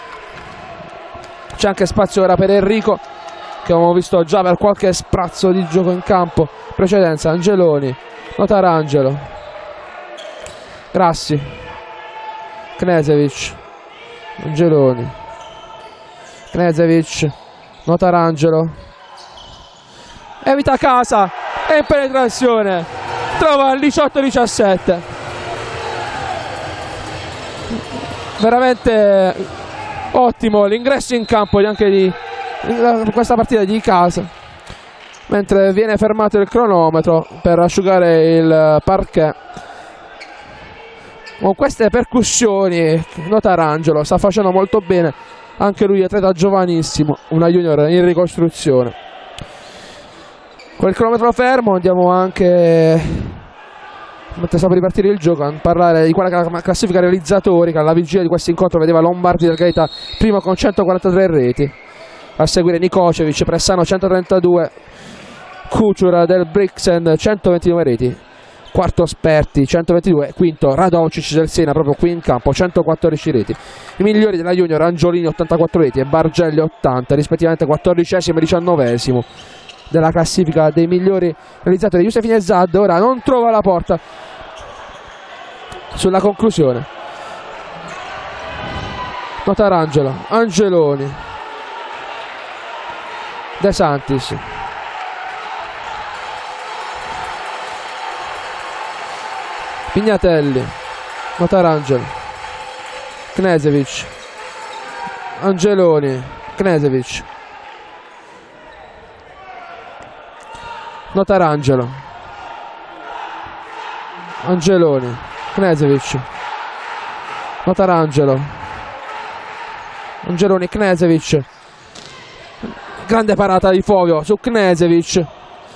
C'è anche spazio ora per Enrico, che abbiamo visto già per qualche sprazzo di gioco in campo. Precedenza Angeloni, Notarangelo, Grassi, Knežević, Angeloni, Knežević, Notarangelo, evita Casa e in penetrazione trova il 18-17. Veramente ottimo l'ingresso in campo anche di questa partita di Casa, mentre viene fermato il cronometro per asciugare il parquet. Con queste percussioni Notarangelo sta facendo molto bene, anche lui atleta giovanissimo, una Junior in ricostruzione. Con il cronometro fermo andiamo anche, mentre sta per ripartire il gioco, a parlare di quella che è la classifica realizzatori, che alla vigilia di questo incontro vedeva Lombardi del Gaeta primo con 143 reti, a seguire Nikočević, Pressano 132, Kučura del Brixen 129 reti, quarto Sperti 122, quinto Radovčić del Siena, proprio qui in campo 114 reti. I migliori della Junior Angiolini 84 reti e Bargelli 80, rispettivamente 14esimo e 19esimo della classifica dei migliori realizzatori. Youssef Nezhad ora non trova la porta sulla conclusione. Notarangelo, Angeloni, De Santis, Pignatelli, Notarangelo, Knežević, Angeloni, Knežević, Notarangelo, Angeloni, Knežević, Notarangelo, Angeloni, Knežević. Grande parata di Fovio su Knežević,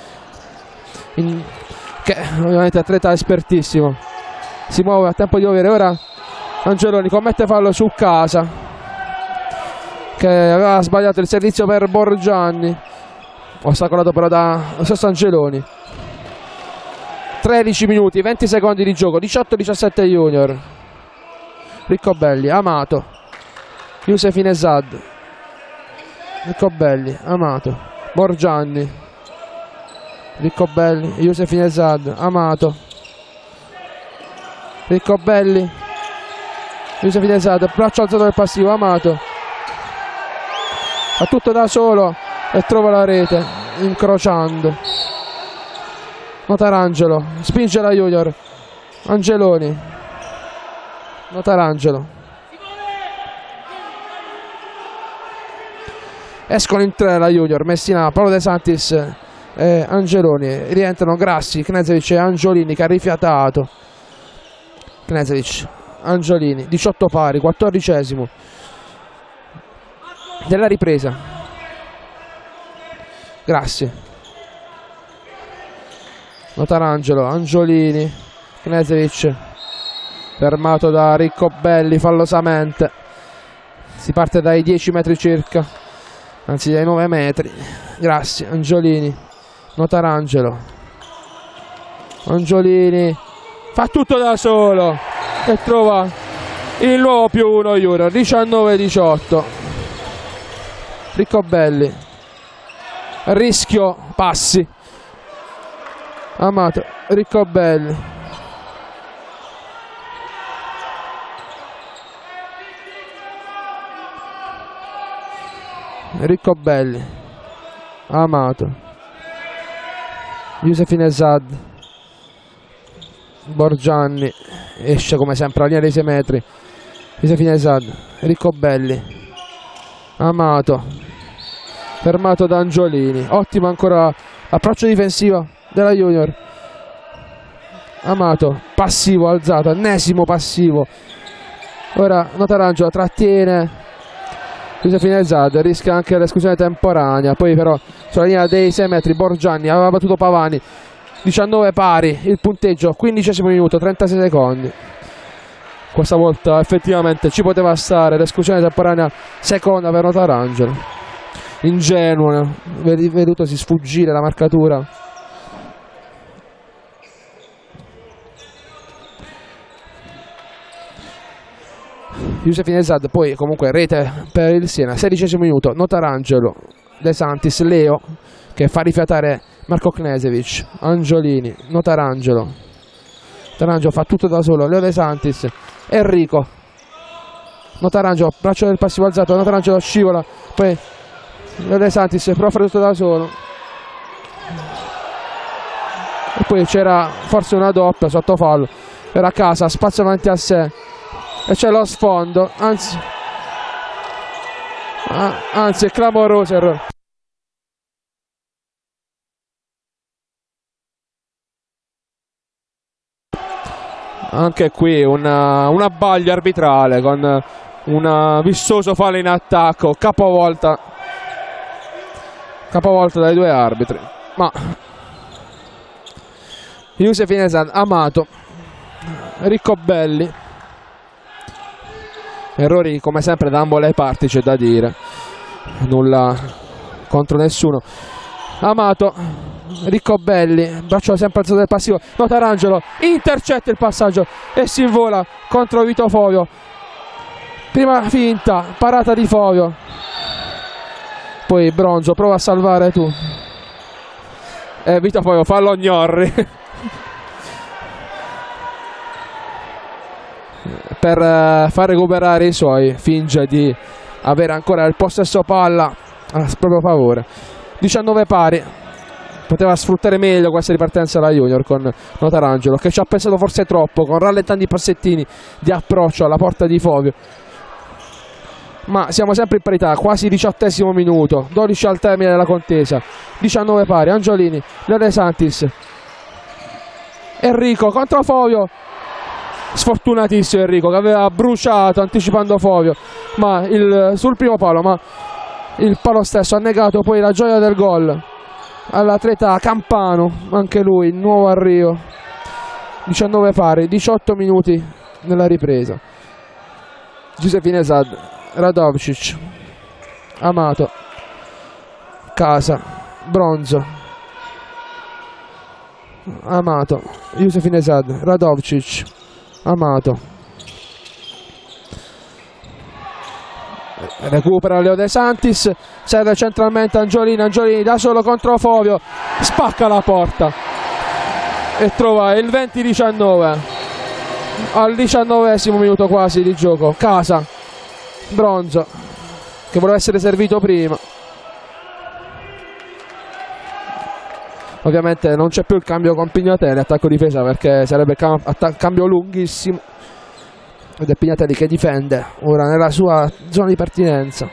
che ovviamente è atleta espertissimo, si muove a tempo di muovere. Ora Angeloni commette fallo su Casa, che aveva sbagliato il servizio per Borgianni, ostacolato però da stesso Angeloni. 13 minuti 20 secondi di gioco, 18-17 Junior. Riccobelli, Amato, Youssef Inesad, Riccobelli, Amato, Borgianni, Riccobelli, Youssef Inesad, Amato, Riccobelli, Youssef Inesad, braccio alzato del passivo, Amato fa tutto da solo e trova la rete incrociando. Notarangelo spinge la Junior, Angeloni, Notarangelo, escono in tre la Junior, Messina, Paolo De Santis e Angeloni, rientrano Grassi, Knežević e Angiolini che ha rifiatato. Knežević, Angiolini, 18 pari, 14esimo della ripresa. Grassi, Notarangelo, Angiolini, Knežević, fermato da Riccobelli fallosamente. Si parte dai 10 metri circa, anzi dai 9 metri. Grassi, Angiolini, Notarangelo, Angiolini fa tutto da solo e trova il nuovo +1 Junior, 19-18. Riccobelli, rischio, passi, Amato, Riccobelli, Riccobelli, Amato, Youssef Inesad, Borgianni, esce come sempre la linea dei 6 metri. Youssef Inesad, Riccobelli, Amato, fermato da Angiolini. Ottimo ancora approccio difensivo della Junior. Amato, passivo alzato, ennesimo passivo. Ora Notarangelo trattiene Youssef Inesad, rischia anche l'esclusione temporanea. Poi però sulla linea dei 6 metri Borgianni aveva battuto Pavani. 19 pari il punteggio, 15esimo minuto, 36 secondi. Questa volta effettivamente ci poteva stare l'esclusione temporanea seconda per Notarangelo. Ingenuo, vedutosi sfuggire la marcatura. Youssef Inesad, poi comunque rete per il Siena. 16esimo minuto, Notarangelo, De Santis, Leo che fa rifiatare Marco Knežević, Angiolini, Notarangelo. Notarangelo fa tutto da solo, Leo De Santis, Enrico, Notarangelo, braccio del passivo alzato, Notarangelo scivola, poi Leo De Santis però fa tutto da solo. E poi c'era forse una doppia sotto fallo per a casa, spazio avanti a sé e c'è lo sfondo, anzi è clamoroso errore. Anche qui un abbaglio arbitrale con un vistoso fallo in attacco, capovolta dai due arbitri. Ma Youssef Inesad, Amato, Riccobelli, errori come sempre da ambo le parti, c'è da dire, nulla contro nessuno. Amato, Riccobelli, braccio sempre alzato del passivo, Notarangelo intercetta il passaggio e si invola contro Vito Fovio. Prima finta, parata di Fovio, poi Bronzo prova a salvare tu e Vito Fovio fa lo gnorri per far recuperare i suoi, finge di avere ancora il possesso palla a proprio favore. 19 pari, poteva sfruttare meglio questa ripartenza la Junior con Notarangelo che ci ha pensato forse troppo, con rallentanti passettini di approccio alla porta di Fovio. Ma siamo sempre in parità, quasi 18esimo minuto, 12 al termine della contesa, 19 pari, Angiolini, Leo De Santis, Enrico contro Fovio, sfortunatissimo Enrico che aveva bruciato anticipando Fovio sul primo palo, ma il palo stesso ha negato poi la gioia del gol all'atleta Campano, anche lui, nuovo arrivo. 19 pari, 18 minuti nella ripresa. Youssef Inesad, Radovčić, Amato, Casa, Bronzo, Amato, Yusuf Nesad, Radovcic, Amato, recupera Leo De Santis, serve centralmente Angiolini, Angiolini da solo contro Fovio, spacca la porta e trova il 20-19 al 19esimo minuto quasi di gioco. Casa, Bronzo che voleva essere servito prima, ovviamente non c'è più il cambio con Pignatelli attacco-difesa perché sarebbe cambio lunghissimo ed è Pignatelli che difende ora nella sua zona di pertinenza.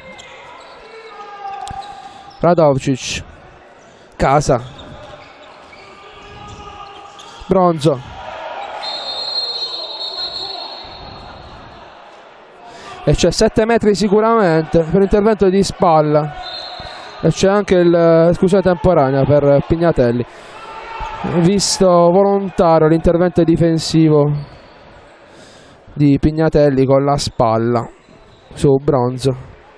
Radovcic, Casa, Bronzo, e c'è 7 metri sicuramente per intervento di spalla e c'è anche l'esclusione temporanea per Pignatelli, visto volontario l'intervento difensivo di Pignatelli con la spalla su Bronzo.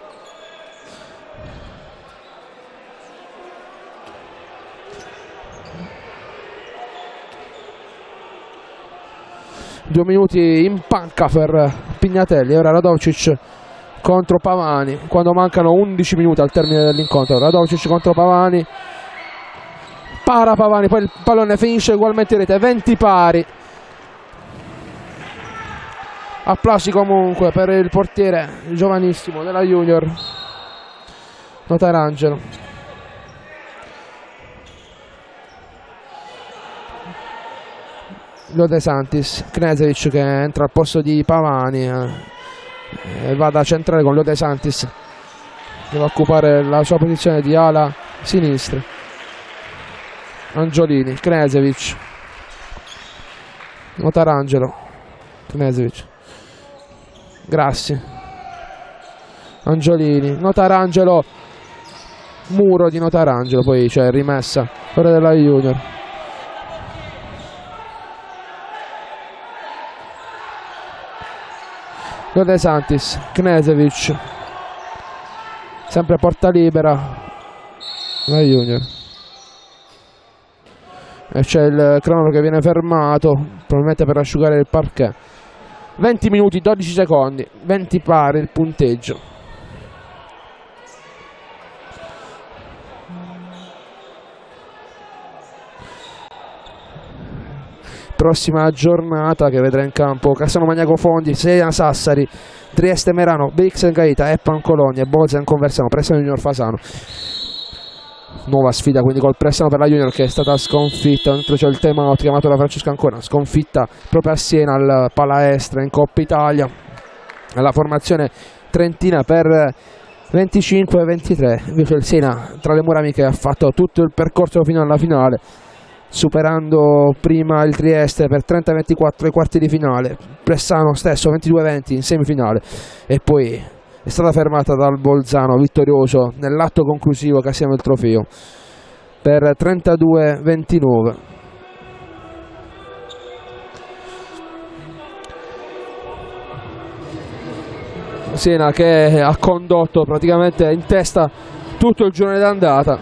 Due minuti in panca per Pignatelli. Ora Radovcic contro Pavani quando mancano 11 minuti al termine dell'incontro. Radovcic contro Pavani, para Pavani, poi il pallone finisce ugualmente in rete. 20 pari. Applausi comunque per il portiere giovanissimo della Junior, Notarangelo. Leo De Santis, Knežević che entra al posto di Pavani e va da centrale con Leo De Santis che va a occupare la sua posizione di ala sinistra. Angiolini, Knežević, Notarangelo, Knežević, Grassi, Angiolini, Notarangelo, muro di Notarangelo, poi c'è rimessa ora della Junior. Leo De Santis, Knežević, sempre porta libera la Junior e c'è il cronometro che viene fermato probabilmente per asciugare il parquet. 20 minuti 12 secondi, 20 pari il punteggio. Prossima giornata che vedrà in campo Cassano Magnaco Fondi, Siena Sassari, Trieste Merano, Brixen Gaeta, Eppan Colonia e Bolzano Conversano, Pressano Junior Fasano. Nuova sfida quindi col Pressano per la Junior che è stata sconfitta, dentro c'è il time out chiamato da Francesco Ancona, sconfitta proprio a Siena al Palaestra in Coppa Italia. La formazione trentina per 25-23, invece il Siena tra le mura amiche ha fatto tutto il percorso fino alla finale, superando prima il Trieste per 30-24 ai quarti di finale, Pressano stesso 22-20 in semifinale e poi è stata fermata dal Bolzano vittorioso nell'atto conclusivo che assieme il trofeo per 32-29. Siena che ha condotto praticamente in testa tutto il girone d'andata,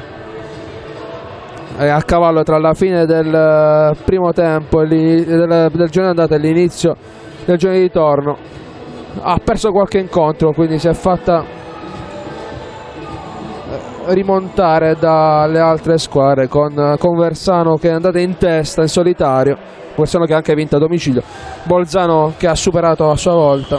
è a cavallo tra la fine del primo tempo del girone d'andata e l'inizio del girone di ritorno. Ha perso qualche incontro, quindi si è fatta rimontare dalle altre squadre con Conversano che è andata in testa in solitario, Conversano che ha anche vinto a domicilio, Bolzano che ha superato a sua volta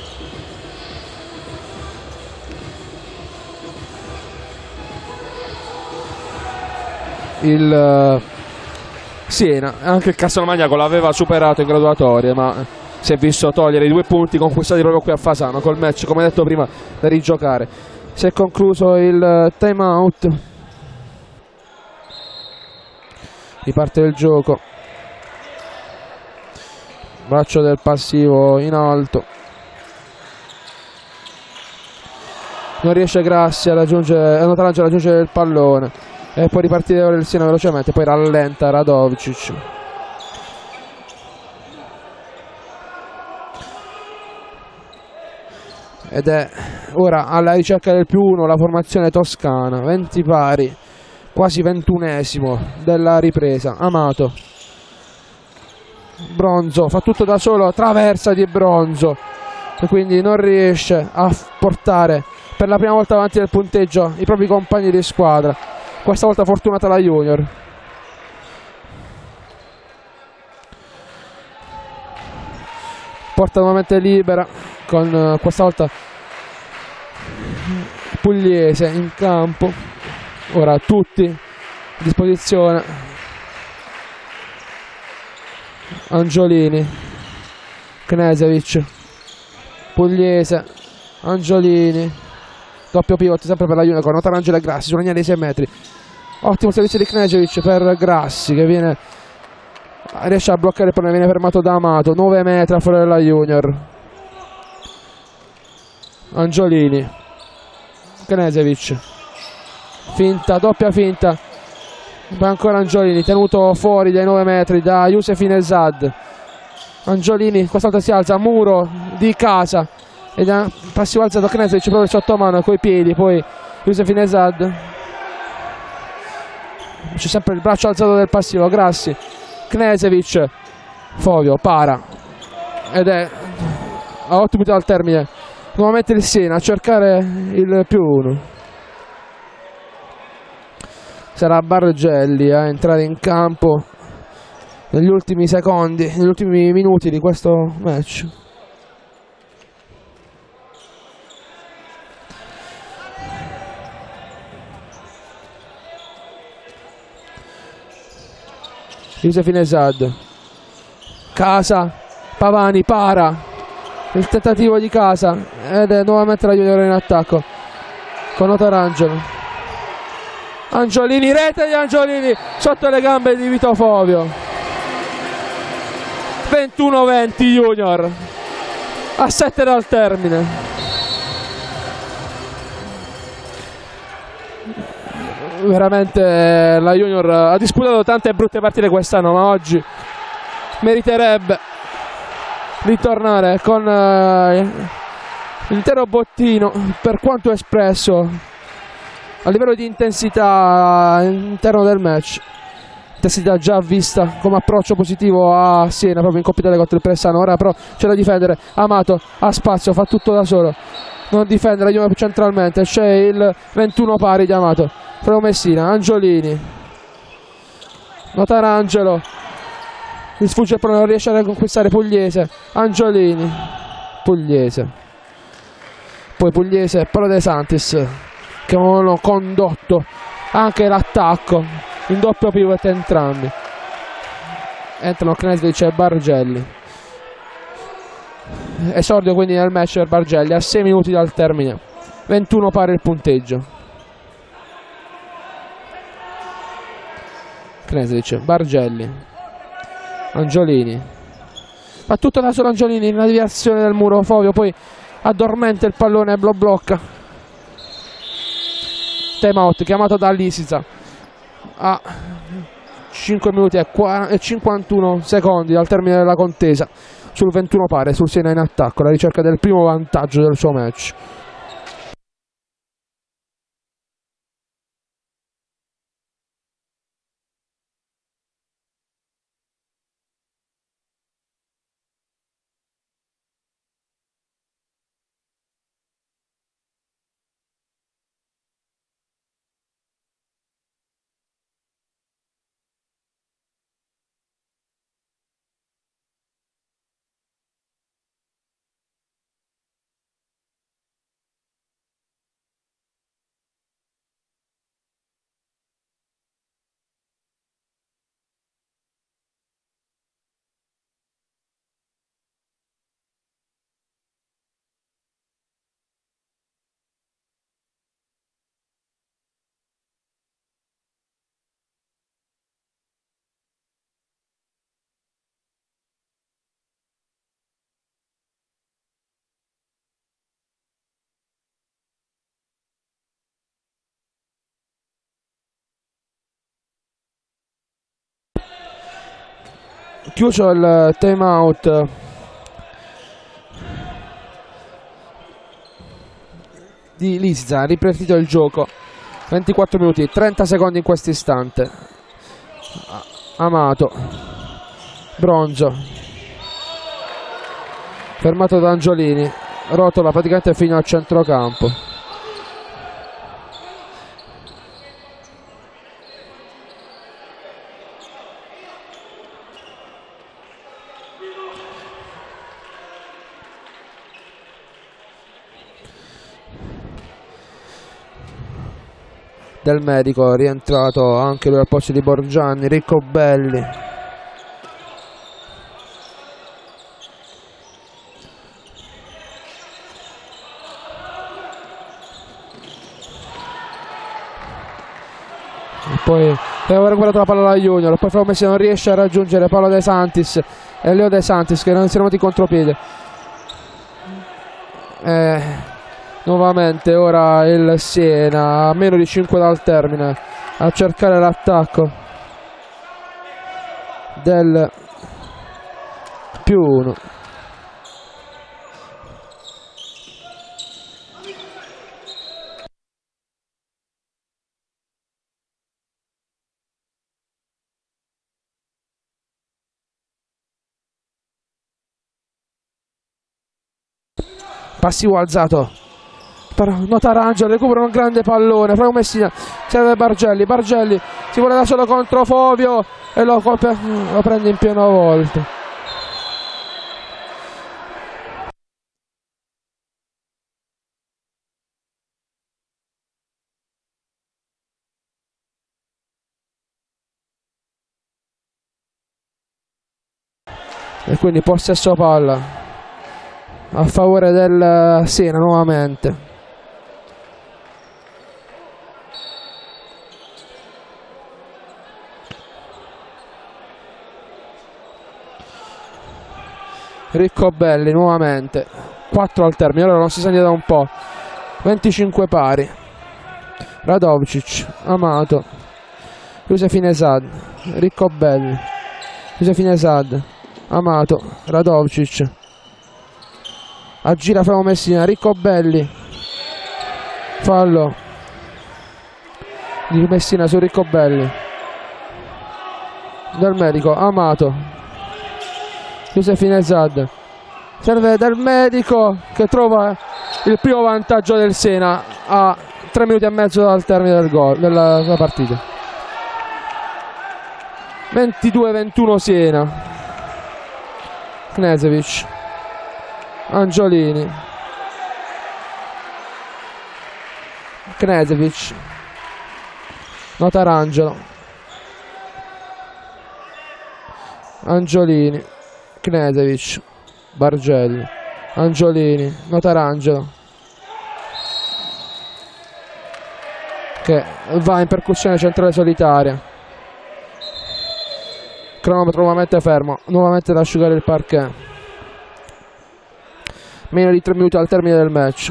il Siena. Anche il Cassano Magnaco l'aveva superato in graduatorie ma si è visto togliere i 2 punti conquistati proprio qui a Fasano col match, come detto prima, da rigiocare. Si è concluso il time out, riparte il gioco, braccio del passivo in alto, non riesce Grassi a raggiungere, Notarangelo a raggiungere il pallone e poi ripartire ora il Siena velocemente, poi rallenta Radovcic. ed è ora alla ricerca del +1 la formazione toscana. 20 pari, quasi 21esimo della ripresa. Amato, Bronzo fa tutto da solo, traversa di Bronzo e quindi non riesce a portare per la prima volta avanti del punteggio i propri compagni di squadra. Questa volta fortunata la Junior. Porta nuovamente libera con questa volta Pugliese in campo. Ora tutti a disposizione. Angiolini, Knežević, Pugliese, Angiolini, doppio pivot sempre per la Junior con Notarangelo e Grassi sulla linea dei 6 metri. Ottimo servizio di Knežević per Grassi che riesce a bloccare, poi viene fermato da Amato. 9 metri a fuori della Junior. Angiolini, Knežević, finta, doppia finta, poi ancora Angiolini tenuto fuori dai 9 metri da Youssef Inezad. Angiolini questa volta si alza, muro di casa ed ha passivo alzato Knežević proprio sotto mano coi piedi, poi Youssef Inezad, c'è sempre il braccio alzato del passivo. Grassi, Knežević, Fovio para ed è a 8 minuti dal termine nuovamente il Siena a cercare il +1. Sarà Bargelli a entrare in campo negli ultimi secondi, negli ultimi minuti di questo match. Youssef Inezad, Casa, Pavani para, il tentativo di Casa ed è nuovamente la Junior in attacco con Notarangelo. Angiolini, rete di Angiolini sotto le gambe di Vito Fovio. 21-20 Junior a 7 dal termine. Veramente la Junior ha disputato tante brutte partite quest'anno, ma oggi meriterebbe di tornare con l'intero bottino per quanto espresso a livello di intensità all'interno del match. Intensità già vista come approccio positivo a Siena proprio in Coppa Italia contro il Pressano. Ora però c'è da difendere. Amato ha spazio, fa tutto da solo, non difende la Juve centralmente. C'è il 21 pari di Amato, Freo Messina, Angiolini, Notarangelo, gli sfugge però non riesce a conquistare Pugliese. Angiolini, Pugliese, poi Pugliese, Paolo De Santis che hanno condotto anche l'attacco in doppio pivot entrambi. Entrano Knežević e Bargelli. Esordio quindi nel match per Bargelli a 6 minuti dal termine. 21 pari il punteggio. Knežević, Bargelli, Angiolini, fa tutto da solo Angiolini in una deviazione del muro. Fovio poi addormenta il pallone e lo blocca. Time out chiamato da Lisica a 5 minuti e 51 secondi dal termine della contesa sul 21 pari, sul Siena in attacco, la ricerca del primo vantaggio del suo match. Chiuso il time out di Lisica. Ha ripartito il gioco. 24 minuti, 30 secondi in questo istante. Amato, Bronzo, fermato da Angiolini, rotola praticamente fino al centrocampo. Del Medico, rientrato anche lui al posto di Borgianni. Riccobelli, poi aveva recuperato la palla alla Junior, poi Flavio Messina non riesce a raggiungere Paolo De Santis e Leo De Santis che non si erano in contropiede. Nuovamente ora il Siena a meno di 5 dal termine a cercare l'attacco del +1. Passivo alzato, Notarangelo, recupera un grande pallone. Flavio Messina, serve Bargelli. Bargelli si vuole da solo contro Fovio e lo prende in pieno volto. E quindi possesso palla a favore del Siena nuovamente. Riccobelli nuovamente, 4 al termine, allora non si segna da un po'. 25 pari. Radovcic, Amato, Giuseppine Sad, Riccobelli, Giuseppine Sad, Amato, Radovcic, aggira Flavio Messina, Riccobelli, fallo di Messina su Riccobelli. Del Medico, Amato, Giuseppine Sad, serve Del Medico che trova il primo vantaggio del Siena a 3 minuti e mezzo dal termine del gol della partita. 22-21 Siena. Knežević, Angiolini, Knežević, Notarangelo, Angiolini, Knežević, Bargelli, Angiolini, Notarangelo che va in percussione centrale solitaria. Cronometro nuovamente fermo, nuovamente da asciugare il parquet. Meno di 3 minuti al termine del match.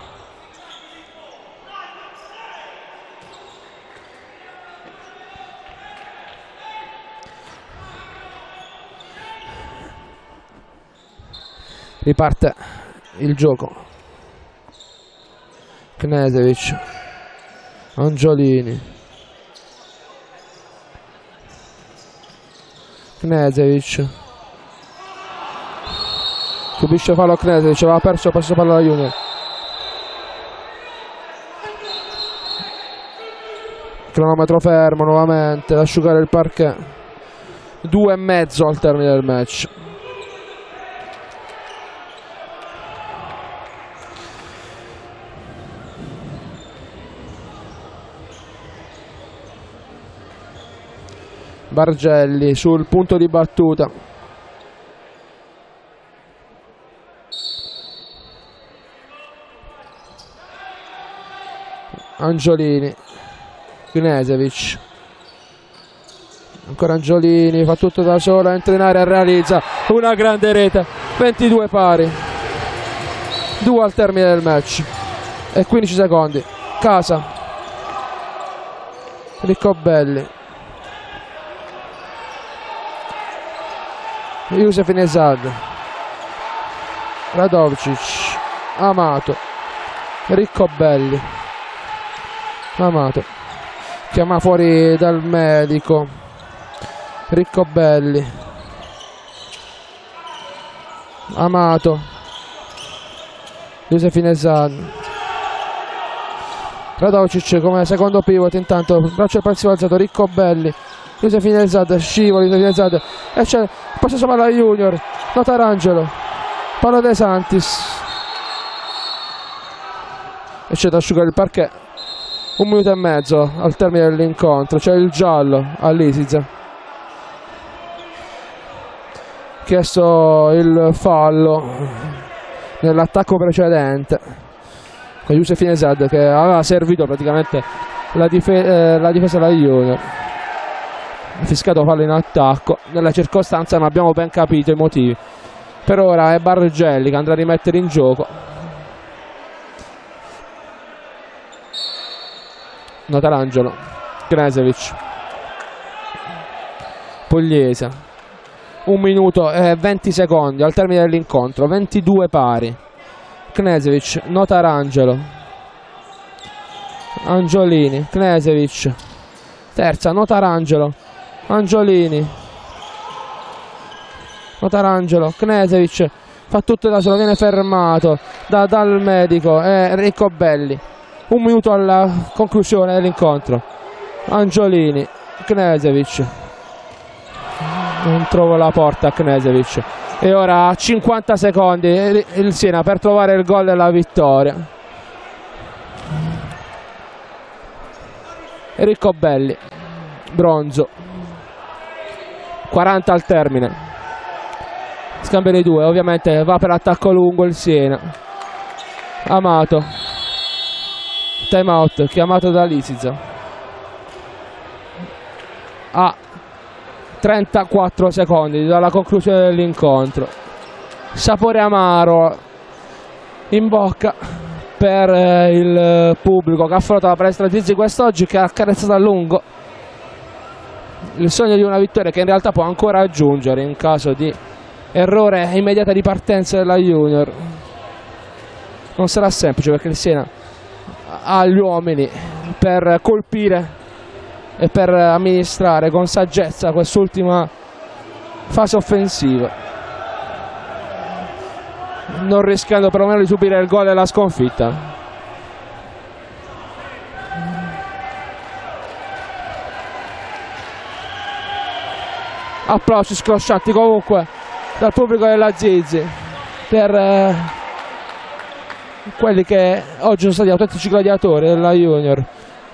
Riparte il gioco. Knežević, Angiolini, Knežević, subisce fallo Knežević, aveva perso il passo palla alla Junior. Cronometro fermo nuovamente, da asciugare il parquet. 2,5 al termine del match. Bargelli sul punto di battuta. Angiolini, Knežević, ancora Angiolini, fa tutto da solo, entra in area e realizza una grande rete. 22 pari, 2 al termine del match e 15 secondi. Casa, Riccobelli, Giuseppine Sad, Radovcic, Amato, Riccobelli, Amato, chiama fuori dal medico. Riccobelli, Amato, Giuseppine Zan, Radovicic come secondo pivot. Intanto braccio passivo alzato, Riccobelli, Giuseppine Zad, scivoli, Giuseppine Zad, e c'è possesso palla Junior, Notarangelo, palla De Santis, e c'è da asciugare il parquet. 1 minuto e mezzo al termine dell'incontro. C'è il giallo all'Isiza, chiesto il fallo nell'attacco precedente con Giuseppine Zad, che aveva servito praticamente la difesa della Junior. Fiscato fallo in attacco, nella circostanza non abbiamo ben capito i motivi. Per ora è Bargelli che andrà a rimettere in gioco. Notarangelo, Knežević, Pugliese. 1 minuto e 20 secondi al termine dell'incontro, 22 pari. Knežević, Notarangelo, Angiolini, Knežević, terza, Notarangelo, Angiolini, Notarangelo, Knežević, fa tutto da solo, viene fermato dal medico e Riccobelli. 1 minuto alla conclusione dell'incontro. Angiolini, Knežević, non trovo la porta Knežević, e ora a 50 secondi il Siena per trovare il gol della vittoria. Riccobelli, Bronzo, 40 al termine, scambio dei due, ovviamente va per attacco lungo il Siena. Amato, time out chiamato da Lisica a 34 secondi dalla conclusione dell'incontro. Sapore amaro in bocca per il pubblico che affronta la palestra Zizi quest'oggi, che ha accarezzato a lungo il sogno di una vittoria che in realtà può ancora aggiungere in caso di errore immediata di partenza della Junior. Non sarà semplice perché il Siena ha gli uomini per colpire e per amministrare con saggezza quest'ultima fase offensiva, non rischiando perlomeno di subire il gol e la sconfitta. Applausi scroscianti comunque dal pubblico della Zizi per quelli che oggi sono stati autentici gladiatori della Junior.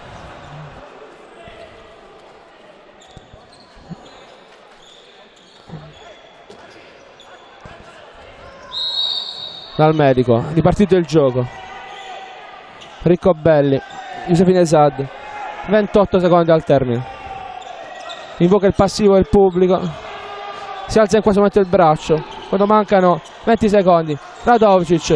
Dal medico, ripartito il gioco. Riccobelli, Giuseppine Zad, 28 secondi al termine. Invoca il passivo del pubblico. Si alza in questo momento il braccio quando mancano 20 secondi. Radovicic,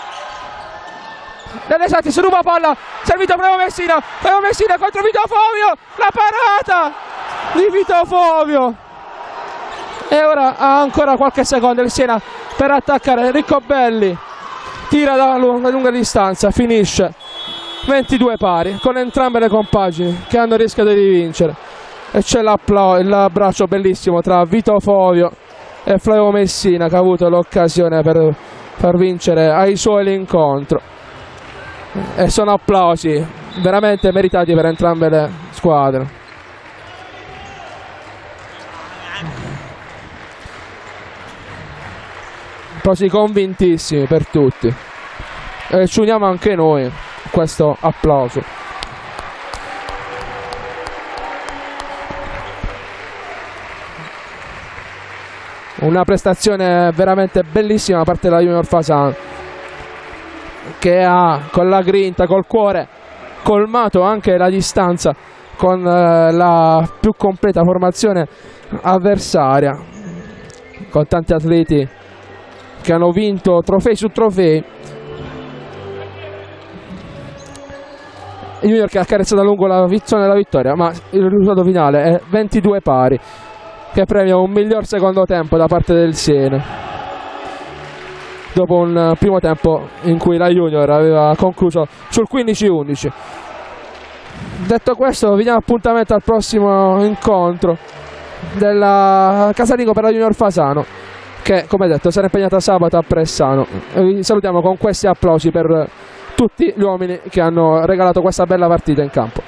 delle Santi, si ruba palla, servito Flavio Messina contro Vito Fovio, la parata di Vito Fovio, e ora ha ancora qualche secondo il Siena per attaccare. Riccobelli tira da lunga distanza, finisce 22 pari con entrambe le compagini che hanno rischiato di vincere, e c'è l'abbraccio bellissimo tra Vito Fovio e Flavio Messina, che ha avuto l'occasione per far vincere ai suoi l'incontro, e sono applausi veramente meritati per entrambe le squadre. Applausi convintissimi per tutti, e ci uniamo anche noi a questo applauso. Una prestazione veramente bellissima da parte della Junior Fasano, che ha con la grinta, col cuore, colmato anche la distanza con la più completa formazione avversaria, con tanti atleti che hanno vinto trofei su trofei. Il Junior che ha accarezzato a lungo la zona della vittoria, ma il risultato finale è 22 pari, che premia un miglior secondo tempo da parte del Siena. dopo un primo tempo in cui la Junior aveva concluso sul 15-11. Detto questo, vi diamo appuntamento al prossimo incontro della Casalingo per la Junior Fasano, che come detto sarà impegnata sabato a Pressano. Vi salutiamo con questi applausi per tutti gli uomini che hanno regalato questa bella partita in campo.